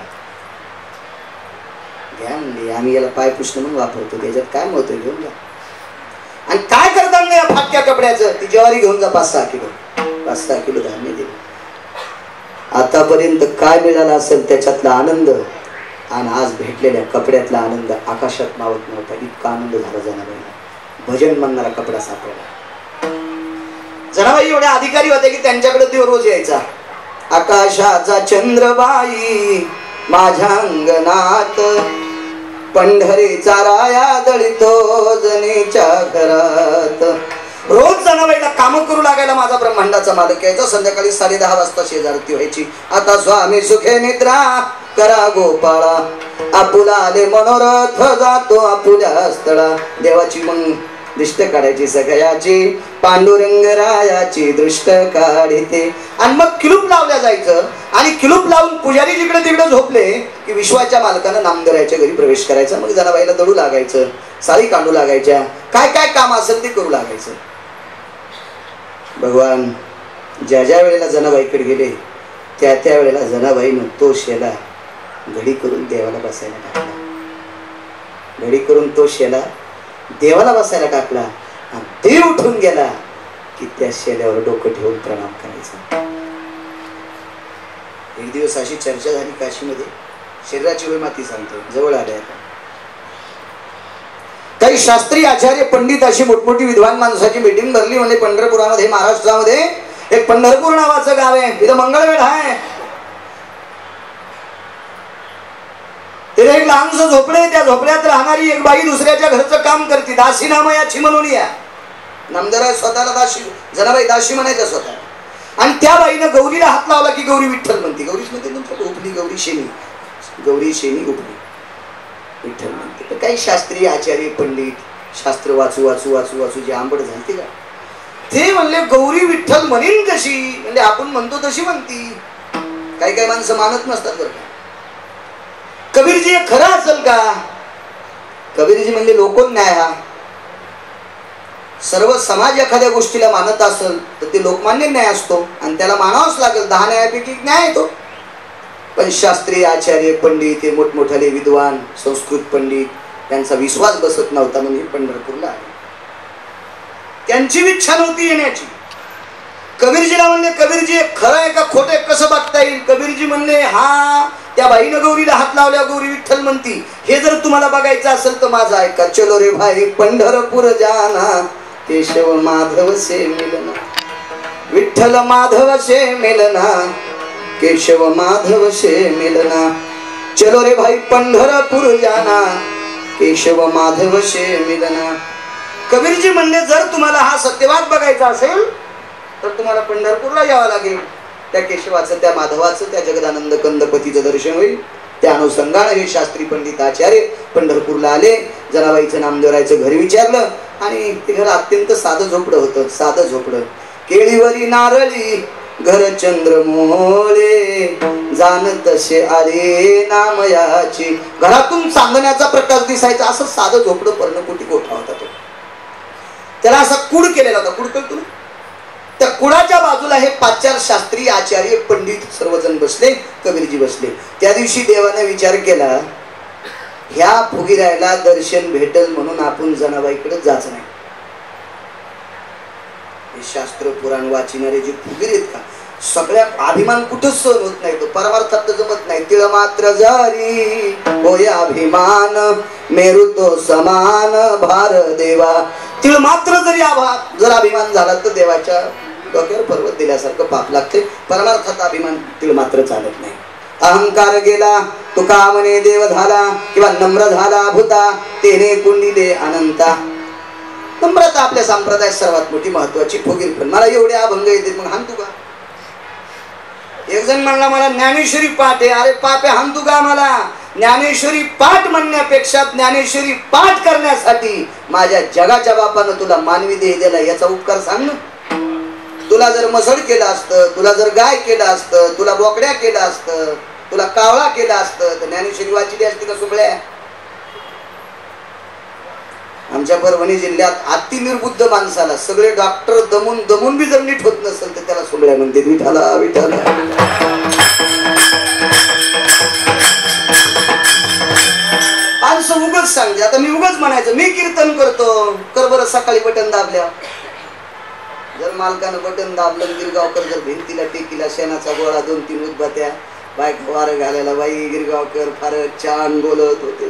A: घ्या म्हणजे, आम्ही याला पाय पुसणं म्हणून वापरतो, त्याच्यात काय मत आहे, घेऊन जा. आणि काय करता या फाटक्या कपड्याचं? ती ज्वारी घेऊन जा, पाच सहा किलो पाच सहा किलो धान्य दिलं. आतापर्यंत काय मिळालं असेल त्याच्यातला आनंद आणि आज भेटलेल्या कपड्यातला आनंद आकाशात मावत नव्हता. इतका आनंद झाला जनाबाईला. भजन म्हणणारा कपडा सापडला. जनाबाई एवढ्या अधिकारी होते की त्यांच्याकडे देव रोज यायचा. आकाशाचा चंद्रबाई माझ्या अंगणात, पंढरीचा राया दळितो जनीच्या घरात. रोज जनाबाईला काम करू लागायला माझा ब्रह्मांडाचा मालक यायचा. संध्याकाळी साडे दहा वाजता शेजारती व्हायची. आता स्वामी सुखे निद्रा करा गोपाळा, आपुला आले मनोरथ जातो आपुल्या स्थळा. देवाची मग दृष्ट काढायची सगळ्याची, पांडुरंग रायाची दृष्ट काढते. आणि मग किलूप लावल्या जायचं. आणि किलूप लावून पुजारी जिकडे तिकडे झोपले की विश्वाच्या मालकानं नामदराच्या घरी प्रवेश करायचा. मग जनाबाईला दडू लागायचं, साडी काढू लागायच्या, काय काय काम असेल ते करू लागायचं. भगवान ज्या ज्या वेळेला जनाबाईकडे गेले त्या त्या वेळेला जनाबाईनं तो शेला घडी करून देवाला बसायला टाकला. घडी करून तो शेला देवाला बसायला टाकला. आणि देव उठून गेला की त्या शेल्यावर डोकं ठेवून प्रणाम करायचा. एक दिवस अशी चर्चा झाली काशीमध्ये, शरीराची वय माती सांगतो, जवळ आल्या काही शास्त्री आचार्य पंडित अशी मोठमोठी विद्वान माणसाची मीटिंग भरली. म्हणजे पंढरपुरामध्ये, महाराष्ट्रामध्ये एक पंढरपूर नावाचं गाव आहे, तिथं मंगळवेढ आहे. तिथे एक लहानसं झोपडे, त्या झोपड्यात राहणारी एक बाई दुसऱ्याच्या घरचं काम करते, दासी नामयाची म्हणून या नामदार स्वतःला दासी, जनाबाई दासी म्हणायचं स्वतः. आणि त्या बाईनं गौरीला हात लावला की गौरी विठ्ठल म्हणते. गौरीच म्हणते तुमच्या उपली, गौरी शेनी, गौरी शेनी उपली, विठ्ठल म्हणते. तर काही शास्त्रीय आचार्य पंडित शास्त्र वाचू वाचू वाचू वाचू जे आंबट झालते का, ते म्हणले गौरी विठ्ठल म्हणेन कशी, म्हणजे आपण म्हणतो तशी म्हणती. काही काही माणसं मानत नसतात बरं का. कबीरजी हे खरं असेल का? कबीरजी म्हणजे लोकोन्याय हा. सर्व समाज एखाद्या गोष्टीला मानत असेल तर ते लोकमान्य न्याय असतो आणि त्याला मानावंच लागेल. दहा न्यायापैकी न्याय येतो. पण शास्त्रीय आचार्य पंडित, हे मोठमोठाले विद्वान संस्कृत पंडित, त्यांचा विश्वास बसत नव्हता म्हणून पंढरपूरला आले. त्यांची इच्छा नव्हती येण्याची. कबीरजीला म्हणले कबीरजी खरं आहे का खोटं आहे कसं बघता येईल? कबीरजी म्हणले हा त्या बाईनं गौरीला हात लावल्या गौरी विठ्ठल म्हणती, हे जर तुम्हाला बघायचं असेल तर माझा ऐका. चलो रे भाई पंढरपूर जाना, केशव माधव से मिलना, विठ्ठल माधव से मिलना, केशव माधव से मिलना. चलो रे भाई पंढरपूर जाना, केशव माधव से मिलना. कबीरजी म्हणले जर तुम्हाला हा सत्यवाद बघायचा असेल तर तुम्हाला पंढरपूरला यावं लागेल. त्या केशवाचं, त्या माधवाचं, त्या जगदानंद कंदपतीचं दर्शन होईल. त्या अनुषंगाने हे शास्त्री पंडित आचार्य पंढरपूरला आले. जनाबाईचं नामदेवरायचं घर विचारलं आणि ते घर अत्यंत साधं झोपडं होतं. साधं झोपडं, केळीवरी नारळी घर चंद्रमोळे, जाण तसे आले नामयाची. घरातून चांदण्याचा प्रकाश दिसायचा. असं साधं झोपडं, पर्णकुटी कोठा होता तो. त्याला असा कुड केलेला होता. कुड कळतो ना? त्या कुडाच्या बाजूला हे पाचार शास्त्री आचार्य पंडित सर्वजण बसले. कबीरजी बसले. त्या दिवशी देवाने विचार केला, ह्या फुगिरायला दर्शन भेटल म्हणून आपण जनाबाईकडे जायचं नाही. हे शास्त्र पुराण वाचिणारे जे फुगीर आहेत का, सगळ्या अभिमान कुठंच सहन होत नाही. तो परमार्थात जमत नाही. तिळ मात्र जारी होय अभिमान, मेरू तो समान भार देवा. तिळ मात्र जरी आभा जर अभिमान झाला तर देवाच्या डोक्यावर पर्वत दिल्यासारखं पाप लागते. परमार्थात अभिमान तिळ मात्र चालत नाही. अहंकार गेला तुका म्हणे देव झाला, किंवा नम्र झाला भूता तेने कुंडिले अनंता. नम्रता आपल्या संप्रदायात सर्वात मोठी महत्वाची. फुगीर पण मला एवढे अभंग येते मग हाणतू का? एक जण म्हणला मला ज्ञानेश्वरी पाठ आहे. अरे पाप आहे, हाणतू का मला? ज्ञानेश्वरी पाठ म्हणण्यापेक्षा ज्ञानेश्वरी पाठ करण्यासाठी माझ्या जगाच्या बापानं तुला मानवी देह दिला, याचा उपकार सांग ना. तुला जर मसळ केलं असतं, तुला जर गाय केलं असतं, तुला बोकड्या केलं असतं, तुला कावळा केलं असतं तर ज्ञानेश्वरी वाचली असती का सुबळ्या? आमच्या परभणी जिल्ह्यात अति निर्बुद्ध माणसाला सगळे डॉक्टर दमून दमून बी जर नीट होत नसेल तर त्याला सुबळ्या म्हणते. विठाला विठाला. माणसं उगच सांगते. आता मी उगच म्हणायचं मी कीर्तन करतो, कर बरं सकाळी बटन दाबल्या. जर मालकानं बटन दाबलं, गिरगावकर जर भिंतीला टेकीला शेणाचा गोळा, दोन तीन उदबत्या, बाईक वारं घालायला, बाई गिरगावकर फारच छान बोलत होते.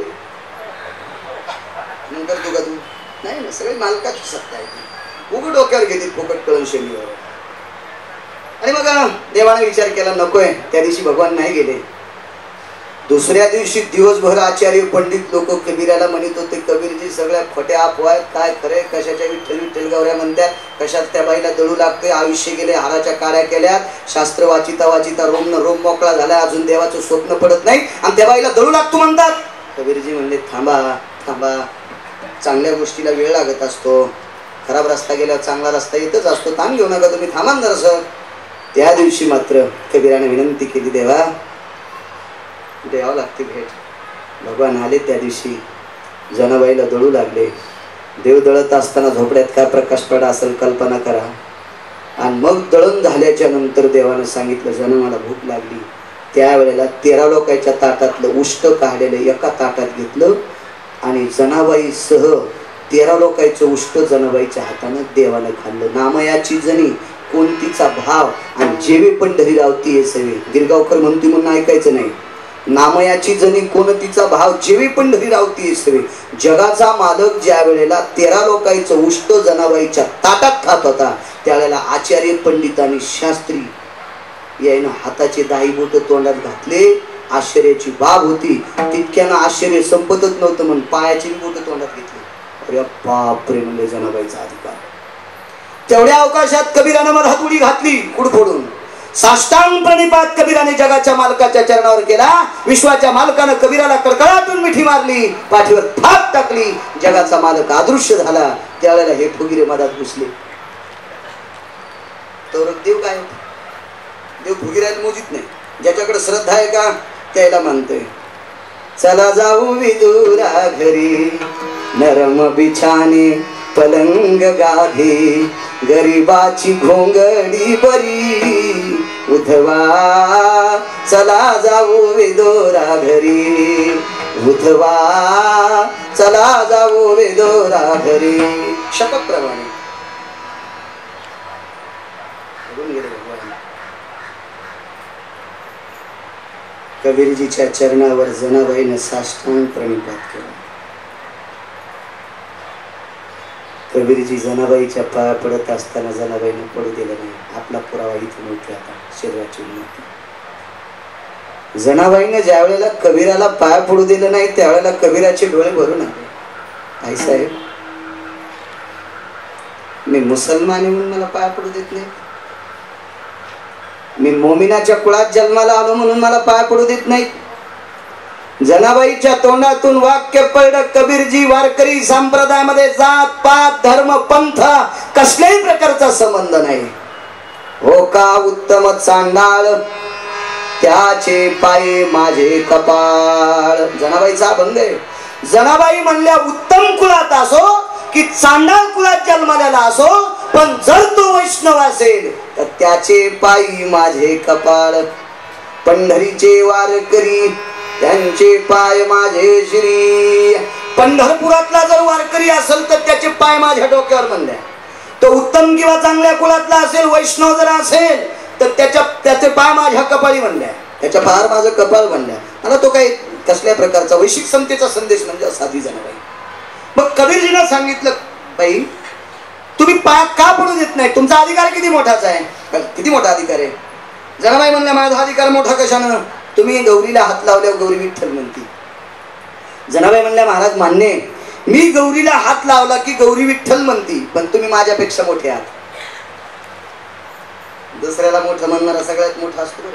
A: नंतर तू का तू नाही ना, सगळे मालकाची सत्ता आहे. उघड डोक्यावर घेते फुकट कळून शनिवार. आणि मग देवाने विचार केला नकोय. त्या दिवशी भगवान नाही गेले. दुसऱ्या दिवशी दिवसभर आचार्य पंडित लोक कबीराला म्हणत होते, कबीरजी सगळ्या खोट्या अफवा आहेत, काय खरे, कशाच्या विठ्ठल विठ्ठल गौऱ्या म्हणतात, कशात त्या बाईला दळू लागते, आयुष्य गेले, हाराच्या काड्या केल्यात, शास्त्र वाचिता वाचिता रोम न रोम मोकळा झाला, अजून देवाचं स्वप्न पडत नाही आणि त्या बाईला दळू लागतो म्हणतात. कबीरजी म्हणले थांबा थांबा, चांगल्या गोष्टीला वेळ लागत असतो, खराब रस्ता गेल्यावर चांगला रस्ता येतच असतो, ताण घेऊ नका तुम्ही, थांबा जरासं. त्या दिवशी मात्र कबीराने विनंती केली, देवा द्यावं लागते भेट. भगवान आले. त्या दिवशी जनाबाईला दळू लागले. देव दळत असताना झोपड्यात काय प्रकाश पडा असेल कल्पना करा. आणि मग दळण झाल्याच्या नंतर देवानं सांगितलं, जन मला भूक लागली. त्यावेळेला तेरा लोकांच्या ताटातलं उष्ट काढलेलं एका ताटात घेतलं आणि जनाबाईसह तेरा लोकांचं उष्ट जनाबाईच्या हातानं देवानं खाल्लं. नामयाची जणी कोणतीचा भाव आणि जेवे पंढरीराव ती सवे. गिरगावकर म्हणती म्हणून ऐकायचं नाही. नामयाची जणी कोणतीचा भाव जेवे पंढरीराव ती सवे. जगाचा मालक ज्या वेळेला तेरा लोकांचं उष्ट जनाबाईच्या ताटात खात होता त्यावेळेला आचार्य पंडित आणि शास्त्री यानं हाताचे दाही बोट तोंडात घातले. आश्चर्याची बाब होती. तितक्यानं आश्चर्य संपतच नव्हतं म्हणून पायाची बोट तोंडात घेतली. अरे बापरे म्हणले जनाबाईचा अधिकार. तेवढ्या अवकाशात कबीरानं मला हात उडी घातली कुड फोडून. साष्टांग प्रणिपात कबीराने जगाच्या मालकाच्या चरणावर केला. विश्वाच्या मालकानं कबीराला कडकडातून मिठी मारली. पाठीवर थाप टाकली. जगाचा मालक अदृश्य झाला. त्यावेळेला हे फुगिरे मधात घुसले. तर देव काय देव फुगिरायला मोजित नाही. ज्याच्याकडे श्रद्धा आहे का त्याला मानतोय. चला जाऊ विदुरा घरी नरम बिछाने पलंग गाधी गरीबाची घोंगडी बरी उधवा. चला जाऊ विदुरा घरी उधवा. चला जाऊ विदुरा घरी. शपथ प्रमाणे कबीरजीच्या चरणावर जनाबाईनं साष्टांग प्रणिपात केला. कबीरजी जनाबाईच्या पाया पडत असताना जनाबाईनं पडू दिलं नाही. आपला पुरावा इथून उठला आता शरीराची उन्नती. जनाबाईनं ज्या वेळेला कबीराला पाया पडू दिलं नाही त्यावेळेला कबीराचे डोळे भरून आले. आई साहेब मी मुसलमान आहे म्हणून मला पाया पडू देत नाही. मी मोमिनाच्या कुळात जन्माला आलो म्हणून मला पाय पडू देत नाही. जनाबाईच्या तोंडातून वाक्य पडलं कबीरजी वारकरी संप्रदायामध्ये जात पात धर्म पंथ कसल्याही प्रकारचा संबंध नाही. हो का उत्तम चांडाळ त्याचे पाये माझे कपाळ. जनाबाईचा अभंग आहे. जनाबाई म्हणल्या उत्तम कुळात असो की चांडाळ कुळात जन्माला असो पण जर तो वैष्णव असेल तर त्याचे पायी माझे कपाळ. पंढरीचे वारकरी त्यांचे पाय माझे श्री. पंढरपुरातला जर वारकरी असेल तर त्याचे पाय माझ्या डोक्यावर म्हणल्या. तो उत्तम किंवा चांगल्या कुळातला असेल वैष्णव जर असेल तर त्याच्या त्याचे पाय माझ्या कपाळी म्हणल्या. त्याच्या पायावर माझं कपाळ म्हणल्या. आता तो काही कसल्या प्रकारचा वैश्विक समतेचा संदेश म्हणजे साधी जनाबाई. मग कबीरजीनं सांगितलं बाई तुम्ही पाय का पडू देत नाही. तुमचा अधिकार किती मोठाचा आहे. किती मोठा अधिकार आहे. जनाबाई म्हणल्या माझा अधिकार मोठा कशानं. तुम्ही गौरीला हात लावल्यावर गौरी विठ्ठल म्हणती. जनाबाई म्हणल्या महाराज मान्य मी गौरीला हात लावला की गौरी विठ्ठल म्हणती पण तुम्ही माझ्यापेक्षा मोठे आहात. दुसऱ्याला मोठं म्हणणारा सगळ्यात मोठा असतो.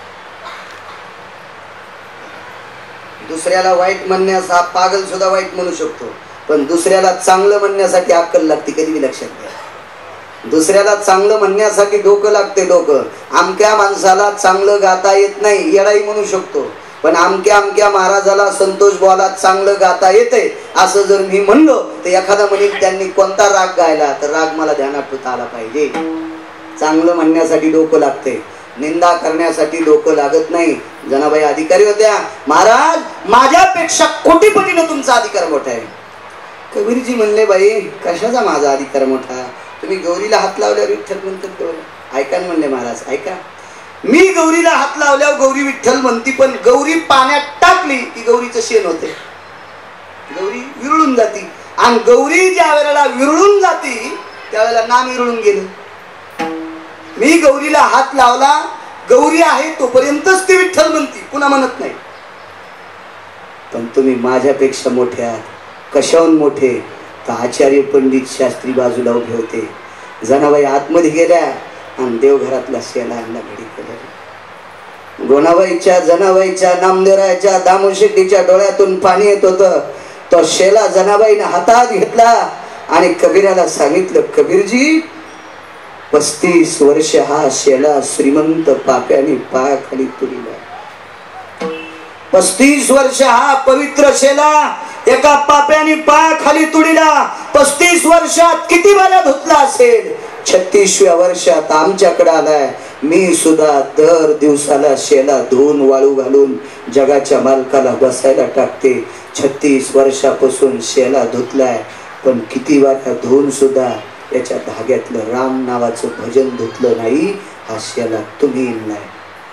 A: दुसऱ्याला वाईट म्हणण्यास हा पागल सुद्धा वाईट म्हणू शकतो पण दुसऱ्याला चांगलं म्हणण्यासाठी अक्कल लागते. कधी बी लक्षात घ्या. दुसऱ्याला चांगलं म्हणण्यासाठी डोकं लागते. डोकं आमक्या माणसाला चांगलं गाता येत नाही येडाई म्हणू शकतो पण आमक्या आमक्या महाराजाला संतोष बोला चांगलं गाता येते असं जर मी म्हणलो तर एखादा म्हणेल त्यांनी कोणता राग गायला तर राग मला ध्यानात ठेवता आला पाहिजे. चांगलं म्हणण्यासाठी डोकं लागते निंदा करण्यासाठी डोकं लागत नाही. जनाबाई अधिकारी होत्या. महाराज माझ्यापेक्षा कोटीपटीनं तुमचा अधिकार मोठा आहे. कबीरजी म्हणले बाई कशाचा माझा अधिकार मोठा. तुम्ही गौरीला हात लावल्यावर विठ्ठल म्हणतात. ऐका म्हणले महाराज ऐका मी गौरीला हात लावल्यावर गौरी विठ्ठल म्हणती पण गौरी पाण्यात टाकली की गौरीचं शेण होते. गौरी विरळून जाती आणि गौरी ज्या वेळेला विरळून जाती त्यावेळेला नाम विरळून गेलं. मी गौरीला हात लावला गौरी आहे तोपर्यंतच ती विठ्ठल म्हणती पुन्हा म्हणत नाही. पण तुम्ही माझ्यापेक्षा मोठे आहात. कशाहून मोठे तर आचार्य पंडित शास्त्री बाजूला उभे होते. जनाबाई आतमध्ये गेल्या आणि देवघरातला शेला आणला घडी केला. गोणाबाईच्या जनाबाईच्या नामदेवराच्या दामोशेट्टीच्या डोळ्यातून पाणी येत होतं. तो शेला जनाबाईने हातात घेतला आणि कबीराला सांगितलं कबीरजी पस्तीस वर्ष हा शेला श्रीमंत पाप्याने पायाखाली तुडीला. पस्तीस वर्ष हा पवित्र शेला एका पाप्याने पायाखाली तुडीला. पस्तीस वर्षात किती बाऱ्या धुतला असेल. छत्तीसव्या वर्षात आमच्याकडे आलाय. मी सुद्धा दर दिवसाला शेला धुवून वाळू घालून जगाच्या मालकाला बसायला टाकते. छत्तीस वर्षापासून शेला धुतलाय पण किती बाऱ्या धुवून सुद्धा याच्या धाग्यातलं राम नावाचं भजन धुतलं नाही, हास्याला तुम्ही इनलाय,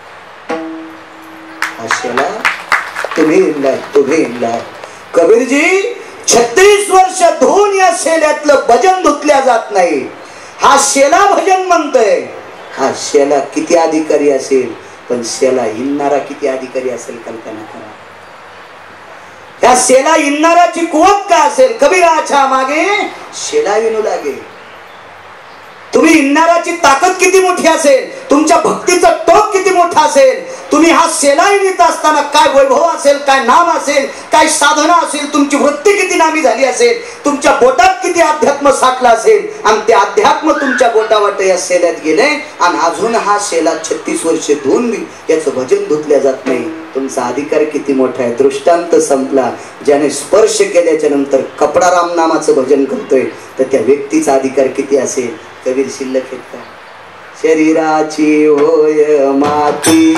A: हास्याला तुम्ही इनलाय, तुम्ही इनलाय. कबीरजी छत्तीस वर्ष धुवून या शेल्यातलं भजन धुतल्या जात नाही. हा शेला भजन म्हणतोय. हा शेला किती अधिकारी असेल, पण शेला हिंडणारा किती अधिकारी असेल कल्पना करा. त्या शेला हिंडणाराची कुवत का असेल. कबीराच्या मागे शेला विनू लागे. तुम्ही हिंडणाराची ताकद किती मोठी असेल, तुमच्या भक्तीचं टोक किती मोठा असेल, तुम्ही हा शेला हिंडत असताना काय वैभव असेल, काय नाम असेल, काय साधना असेल, तुमची वृत्ती किती नामी झाली असेल, तुमच्या बोटात किती अध्यात्म साठला असेल, आणि ते अध्यात्म तुमच्या बोटावाट या शेल्यात गेले, आणि अजून हा शेला छत्तीस वर्ष धुवून याचं भजन धुतल्या जात नाही. तुमचा अधिकार किती मोठा आहे. दृष्टांत संपला. ज्याने स्पर्श केल्याच्या नंतर कपडा राम नामाचं भजन करतोय, तर त्या व्यक्तीचा अधिकार किती असेल. कबीर शिल्लक आहेत का. शरीराची होय माती,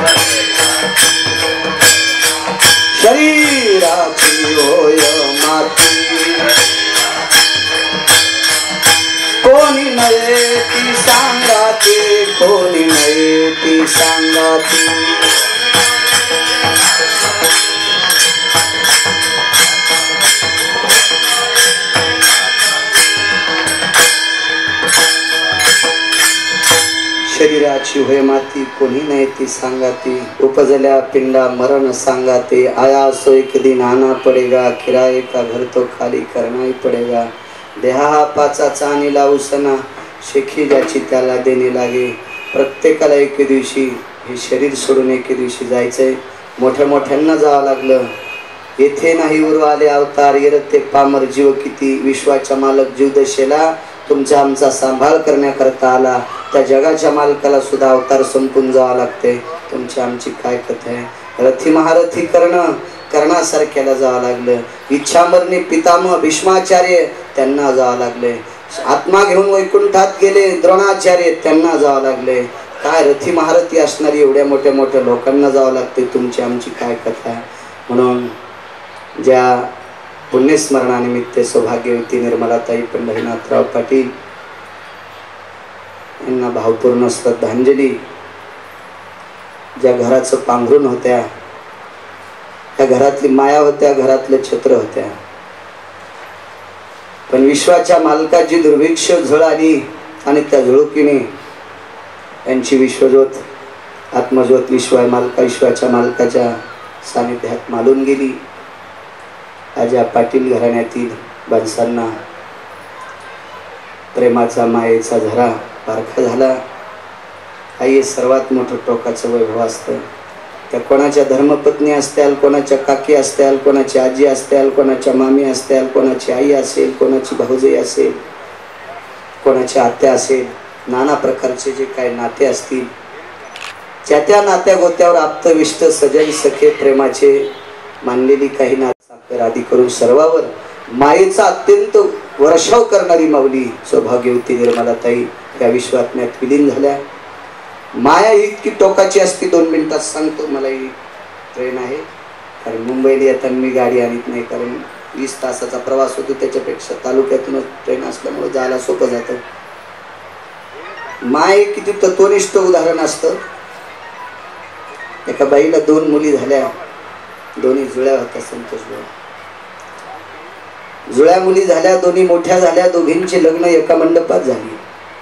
A: शरीराची होय माती, कोणी नये ती सांगाती, कोणी नये ती सांगाती. शरीराची होय माती, कोणी नाही ती सांगाती. उपजल्या पिंडा मरण सांगाते, आया सो एक दिन आना पडेगा, किराए का घर तो खाली करना ही पडेगा. देहा हा पाचाचा आणि लावसना, शेखी ज्याची त्याला देणे लागे. प्रत्येकाला एके दिवशी हे शरीर सोडून एके दिवशी जायचंय. मोठ्या मोठ्यांना जावं लागलं. येथे नाही उरवाले अवतार, येरते पामर जीव किती. विश्वाच्या मालक जीव दशेला तुमचा आमचा सांभाळ करण्याकरता आला. त्या जगाच्या मालकाला सुद्धा अवतार संपून जावं लागते. तुमची आमची काय कथा आहे. रथी महारथी कर्ण कर्णासारख्याला जावं लागलं. इच्छामरणी पितामह भीष्माचार्य त्यांना जावं लागले. आत्मा घेऊन वैकुंठात गेले द्रोणाचार्य त्यांना जावं लागले. काय रथी महारथी असणारी एवढ्या मोठ्या मोठ्या लोकांना जावं लागते. तुमची आमची काय कथा आहे. म्हणून ज्या पुण्यस्मरणानिमित्त सौभाग्यवती निर्मलाताई पंढरीनाथराव पाटील यांना भावपूर्ण श्रद्धांजली. ज्या घराचं पांघरून होत्या, त्या घरातली माया होत्या, घरातलं छत्र होत्या, पण विश्वाच्या मालकाची दुर्भिक्ष झळ आली आणि त्या झुळुकीने यांची विश्वज्योत आत्मज्योत विश्वा मालका विश्वाच्या मालकाच्या सानिध्यात मालून गेली. आज या पाटील घराण्यातील माणसांना प्रेमाचा मायेचा झरा पारखा झाला. आई सर्वात मोठं टोकाचं वैभव असतं. त्या कोणाच्या धर्मपत्नी असत्याल, कोणाच्या काकी असत्याल, कोणाची आजी असत्याल, कोणाच्या मामी असत्याल, कोणाची आई असेल, कोणाची भाऊजाई असेल, कोणाची आत्या असेल, नाना प्रकारचे जे काही नाते असतील, त्या त्या नात्या गोत्यावर आप्तविष्ट सजन सखे प्रेमाचे मानलेली काही नाते साखर आदी करून सर्वावर मायेचा अत्यंत वर्षाव करणारी माऊली सौभाग्यवती निर्मलाताई या विश्वात्म्यात विलीन झाल्या. माया ही इतकी टोकाची असते. दोन मिनिटात सांगतो. मला ही ट्रेन आहे, कारण मुंबईला येताना मी गाडी आणत नाही, कारण वीस तासाचा प्रवास होतो. त्याच्यापेक्षा तालुक्यातूनच ट्रेन असल्यामुळे जायला सोपं जातं. माय किती तत्वनिष्ठ उदाहरण असतं. एका बाईला दोन मुली झाल्या, दोन्ही जुळ्या होत्या. संतोष भाऊ जुळ्या मुली झाल्या, दोन्ही मोठ्या झाल्या. दोघींची लग्न एका मंडपात झाली.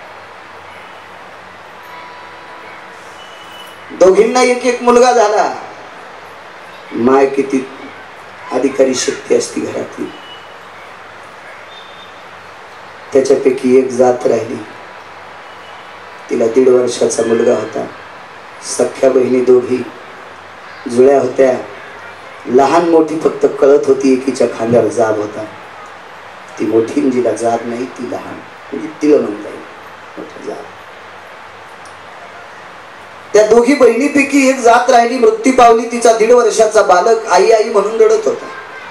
A: दोघींना एक एक मुलगा झाला. माय किती अधिकारी शक्ती असती घरातली. त्याच्यापैकी एक जात राहिली. तिला दीड वर्षाचा मुलगा होता. सख्या बहिणी दोघी जुळ्या होत्या. लहान मोठी फक्त कळत होती, एकीच्या खांद्यावर जाब होता. ती मोठी जिला जाब नाही, ती लहान, म्हणजे तिला म्हणता येईल मोठा जाब. त्या दोघी बहिणीपैकी एक जात राहिली, मृत्यू पावली. तिचा दीड वर्षाचा बालक आई आई म्हणून रडत होता.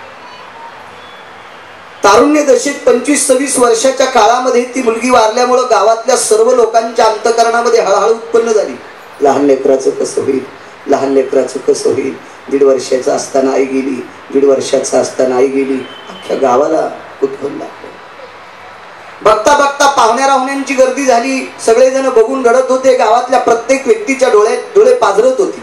A: तारुण्य दशेत पंचवीस सव्वीस वर्षाच्या काळामध्ये ती मुलगी वारल्यामुळे गावातल्या सर्व लोकांच्या अंतकरणामध्ये हळहळ उत्पन्न झाली. लहान लेकराचं कसं होईल, लहान लेकराचं कसं होईल. दीड वर्षाचा असताना आई गेली, दीड वर्षाचा असताना आई गेली. अख्ख्या गावाला कुतूहल लागलं. बघता बघता पाहुण्या राहुण्यांची गर्दी झाली, सगळेजण बघून रडत होते. गावातल्या प्रत्येक व्यक्तीच्या डोळ्यात डोळे पाजरत होती,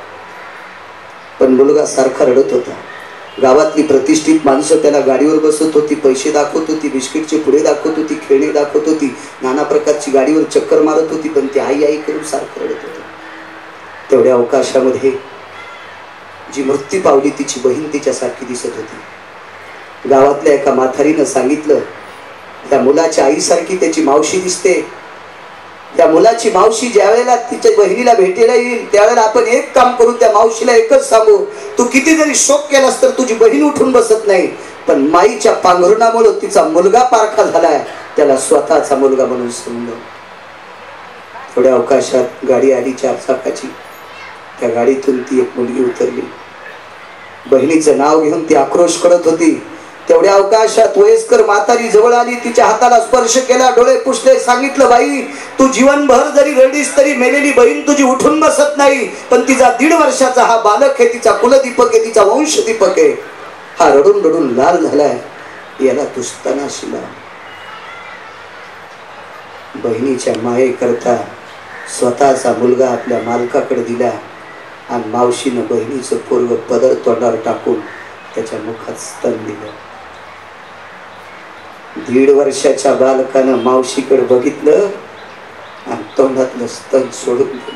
A: पण मुलगा सारखा रडत होता. गावातली प्रतिष्ठित माणसं त्याला गाडीवर बसत होती, पैसे दाखवत होती, बिस्किटचे पुढे दाखवत होती, खेळणी दाखवत होती, नाना प्रकारची गाडीवर चक्कर मारत होती, पण ती आई आई करून सारखं रडत होती. तेवढ्या अवकाशामध्ये जी मृत्यू पावली तिची बहीण तिच्यासारखी दिसत होती. गावातल्या एका म्हातारीनं सांगितलं, त्या मुलाच्या आईसारखी त्याची मावशी दिसते. त्या मुलाची मावशी ज्या वेळेला तिच्या बहिणीला भेटायला येईल त्यावेळेला आपण एक काम करू, त्या मावशीला एकच सांगू, तू किती जरी शोक केलास तर तुझी बहीण उठून बसत नाही, पण माईच्या पांघरुणामुळे तिचा मुलगा पारखा झालाय, त्याला स्वतःचा मुलगा म्हणून समजव. थोड्या अवकाशात गाडी आली चार चाकाची. त्या गाडीतून ती एक मुलगी उतरली. बहिणीचं नाव घेऊन ती आक्रोश करत होती. तेवढ्या अवकाशात वयस्कर म्हातारी जवळ आली, तिच्या हाताला स्पर्श केला, डोळे पुसले, सांगितलं, बाई तू जीवनभर जरी रडीस तरी मेलेली बहीण तुझी उठून बसत नाही, पण तिचा दीड वर्षाचा हा बालक आहे, तिचा कुलदीपक आहे, तिचा वंश दीपक आहे, हा रडून रडून लाल झालाय, याला तुस्ताना शिला. बहिणीच्या माये करता स्वतःचा मुलगा आपल्या मालकाकडे दिला आणि मावशीनं बहिणीचं पोरग पदर तोंडावर टाकून त्याच्या मुखात स्तन दिलं. दीड वर्षाच्या बालकानं मावशीकडे बघितलं आणि तोंडातलं स्तन सोडून दिलं.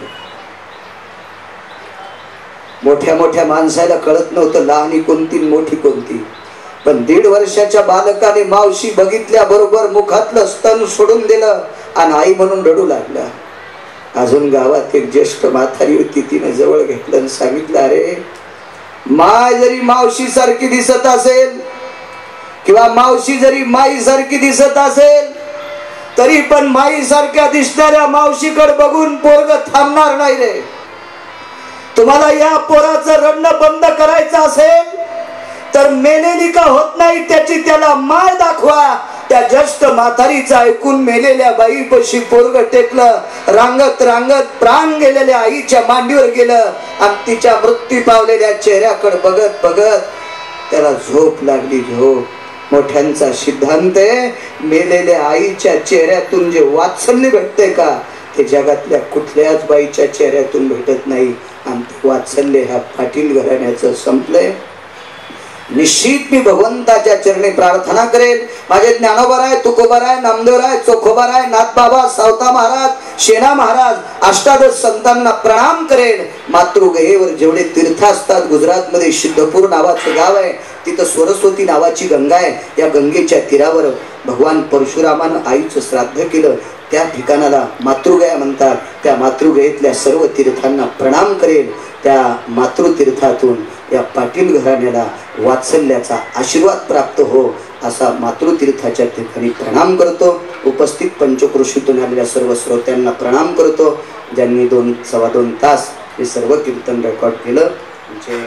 A: मोठ्या मोठ्या माणसाला कळत नव्हतं लहानी कोणती मोठी कोणती, पण दीड वर्षाच्या बालकाने मावशी बघितल्या बरोबर मुखातलं स्तन सोडून दिलं आणि आई म्हणून रडू लागला. अजून गावात एक ज्येष्ठ म्हातारी होती, तिने जवळ घेतलं आणि सांगितलं, अरे माय जरी मावशी सारखी दिसत असेल किंवा मावशी जरी माई सारखी दिसत असेल तरी पण माई सारख्या दिसणाऱ्या मावशीकडे बघून पोरग थांबणार नाही रे. तुम्हाला या पोराचं रडणं बंद करायचं असेल तर मेलेली का होत नाही त्याची त्याला माय दाखवा. त्या ज्येष्ठ म्हातारीचं ऐकून मेलेल्या बाईपाशी पोरग टेकलं, रांगत रांगत प्राण गेलेल्या आईच्या मांडीवर गेलं आणि तिच्या मृत्यू पावलेल्या चेहऱ्याकडे बघत बघत त्याला झोप लागली. झोप मोठ्यांचा सिद्धांत आहे, मेलेल्या आईच्या चेहऱ्यातून जे वात्सल्य भेटते का ते जगातल्या कुठल्याच बाईच्या चेहऱ्यातून भेटत नाही. आणि ते वात्सल्य ह्या पाटील घराण्याचं संपलंय. निश्चित मी भगवंताच्या चरणी प्रार्थना करेन. माझे ज्ञानोबराय, तुकोबराय, नामदेवराय, चोखोबराय, नाथबाबा, सावता महाराज, शेना महाराज, अष्टादश संतांना प्रणाम करेन. मातृगयेवर जेवढे तीर्थ असतात, गुजरातमध्ये सिद्धपूर नावाचं गाव आहे, तिथं सरस्वती नावाची गंगा आहे. या गंगेच्या तीरावर भगवान परशुरामानं आईचं श्राद्ध केलं, त्या ठिकाणाला मातृगया म्हणतात. त्या मातृगयेतल्या सर्व तीर्थांना प्रणाम करेन. त्या मातृतीर्थातून या पाटील घराण्याला वात्सल्याचा आशीर्वाद प्राप्त हो असा मातृतीर्थाच्या ठिकाणी प्रणाम करतो. उपस्थित पंचक्रोशीतून आलेल्या सर्व श्रोत्यांना प्रणाम करतो, ज्यांनी दोन सव्वा दोन तास हे सर्व कीर्तन रेकॉर्ड केलं. म्हणजे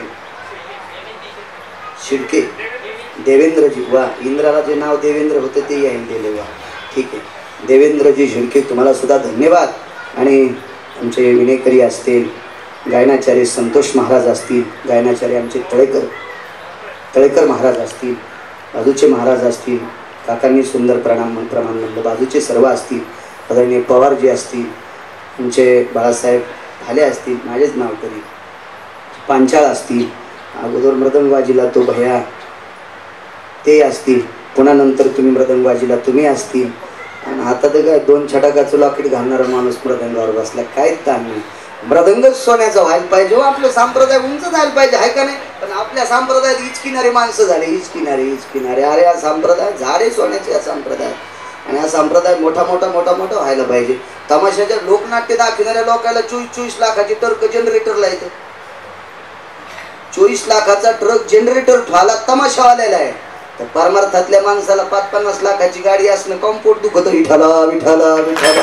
A: शिडके देवेंद्रजी, वा इंद्राला जे नाव देवेंद्र होतं ते या दिले, वा ठीक आहे. देवेंद्रजी शिडके तुम्हाला सुद्धा धन्यवाद. आणि आमचे विनेकरी असतील, गायनाचार्य संतोष महाराज असतील, गायनाचार्य आमचे तळेकर तळेकर महाराज असतील, बाजूचे महाराज असतील, काकांनी सुंदर प्रणाम प्रमाण म्हणलं, बाजूचे सर्व असतील, आदरणीय पवारजी असतील, आमचे बाळासाहेब भाले असतील, माझेच नाव तरी पांचाळ असतील, अगोदर मृदंगबाजीला तो भया ते असतील, पुन्हा नंतर तुम्ही मृदंगबाजीला तुम्ही असतील, आणि आता तर काय दोन छटाकाचं लॉकेट घालणारा माणूस मृदंगावर बसला, काय ताण नाही. मृदंग सोन्याचं व्हायला पाहिजे हो, आपलं संप्रदाय उंच जायला पाहिजे, आहे का नाही. पण आपल्या संप्रदायात हिचकिनारे माणसं झाले, हिचकिनारे हिचकिनारे अरे हा संप्रदाय झाडे सोन्याचे, हा संप्रदाय. आणि हा संप्रदाय मोठा मोठा मोठा मोठा व्हायला पाहिजे. तमाशाच्या लोकनाट्य दाखविणाऱ्या लोकांना चोवीस चोवीस लाखाची ट्रक जनरेटरला येतं. चोवीस लाखाचा ट्रक जनरेटर ठेवायला तमाशावाल्याला आहे, तर परमार्थातल्या माणसाला पाच पन्नास लाखाची गाडी असणं कॉम्पोर्ट दुखत. विठाला विठाला विठाला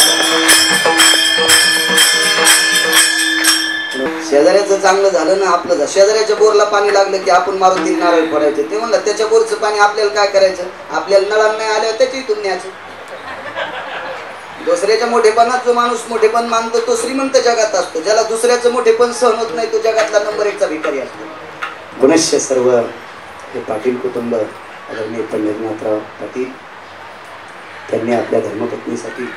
A: शेजाऱ्याचं चांगलं झालं ना, आपलं शेजाऱ्याच्या बोरला पाणी लागलं की आपण मारुती नारळ पडायचं. ते म्हणलं त्याच्या बोरचं पाणी आपल्याला काय करायचं, आपल्याला नळाला नाही आल्यावर त्याच्या इथून न्यायचं. दुसऱ्याच्या मोठेपणात जो माणूस मोठेपण मानतो तो श्रीमंत जगात असतो, ज्याला दुसऱ्याचं मोठेपण सहन होत नाही तो जगातला नंबर एकचा भिकारी असतो. पुनश्च सर्व हे पाटील कुटुंब, आदरणीय पंडितनाथराव पाटील, त्यांनी आपल्या धर्मपत्नीसाठी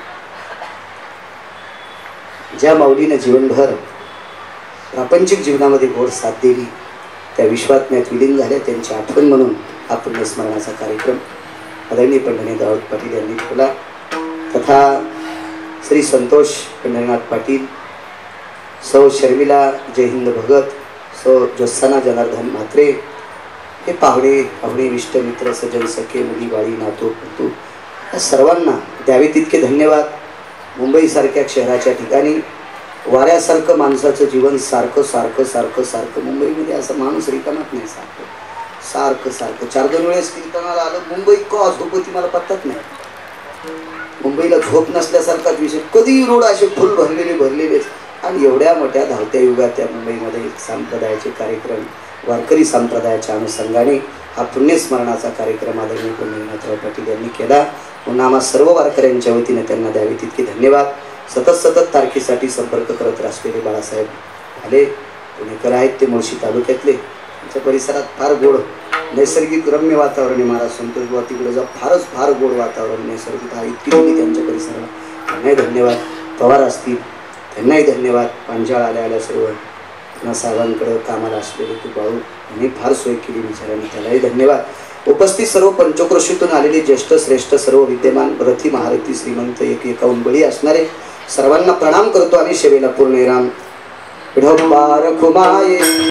A: ज्या माऊलीनं जीवनभर प्रापंचिक जीवनामध्ये गोड साथ दिली त्या विश्वात्म्यात विलीन झाल्या त्यांची आठवण म्हणून हा पुण्यस्मरणाचा कार्यक्रम आदरणीय पंढरीनाथ राऊत पाटील यांनी ठेवला. तथा श्री संतोष पंढरीनाथ पाटील, सौ शर्मिला जयहिंद भगत, सौ जोत्साना जनार्दन म्हात्रे हे पाहुणे पाहुणे इष्ट मित्र सज्जन सखे मुली बाळी नातू पंतू या सर्वांना द्यावे तितके धन्यवाद. मुंबईसारख्या शहराच्या ठिकाणी वाऱ्यासारखं माणसाचं जीवन सारखं सारखं सारखं सारखं मुंबईमध्ये असं माणूस रिकामात नाही सारखं सारखं सारखं चार दोन वेळेस कीर्तनाला आलं. मुंबई का झोप होती मला पत्ताच नाही. मुंबईला झोप नसल्यासारखाच विषय, कधी रोड असे फुल भरलेले भरलेलेच. आणि एवढ्या मोठ्या धावत्या युगात त्या मुंबईमध्ये एक संप्रदायाचे कार्यक्रम वारकरी संप्रदायाच्या अनुषंगाने हा पुण्यस्मरणाचा कार्यक्रम आदरणीय पंढरीनाथराव पाटील यांनी केला. म्हणून आम्हा सर्व वारकऱ्यांच्या वतीने त्यांना द्यावे तितके धन्यवाद. सतत सतत तारखेसाठी संपर्क करत असलेले बाळासाहेब आले पुणेकर आहेत, ते मुळशी तालुक्यातले. त्यांच्या परिसरात फार गोड नैसर्गिक रम्य वातावरण आहे. महाराज संतोष बुवा तिकडे जा, फारच फार गोड वातावरण नैसर्गिक आहे, इतकी दिली त्यांच्या परिसराला. त्यांनाही धन्यवाद. पवार असतील त्यांनाही धन्यवाद. पांजाळ आल्या आल्या सर्व पुन्हा साहेबांकडं कामाला असलेले तू बाळू यांनी फार सोय केली विचारांनी, त्यालाही धन्यवाद. उपस्थित सर्व पंचक्रोशीतून आलेले ज्येष्ठ श्रेष्ठ सर्व विद्यमान रथी महारथी श्रीमंत एक एकाहून बळी असणारे सर्वांना प्रणाम करतो आणि सेवेला पूर्ण विराम. विठोबा रखुमाये.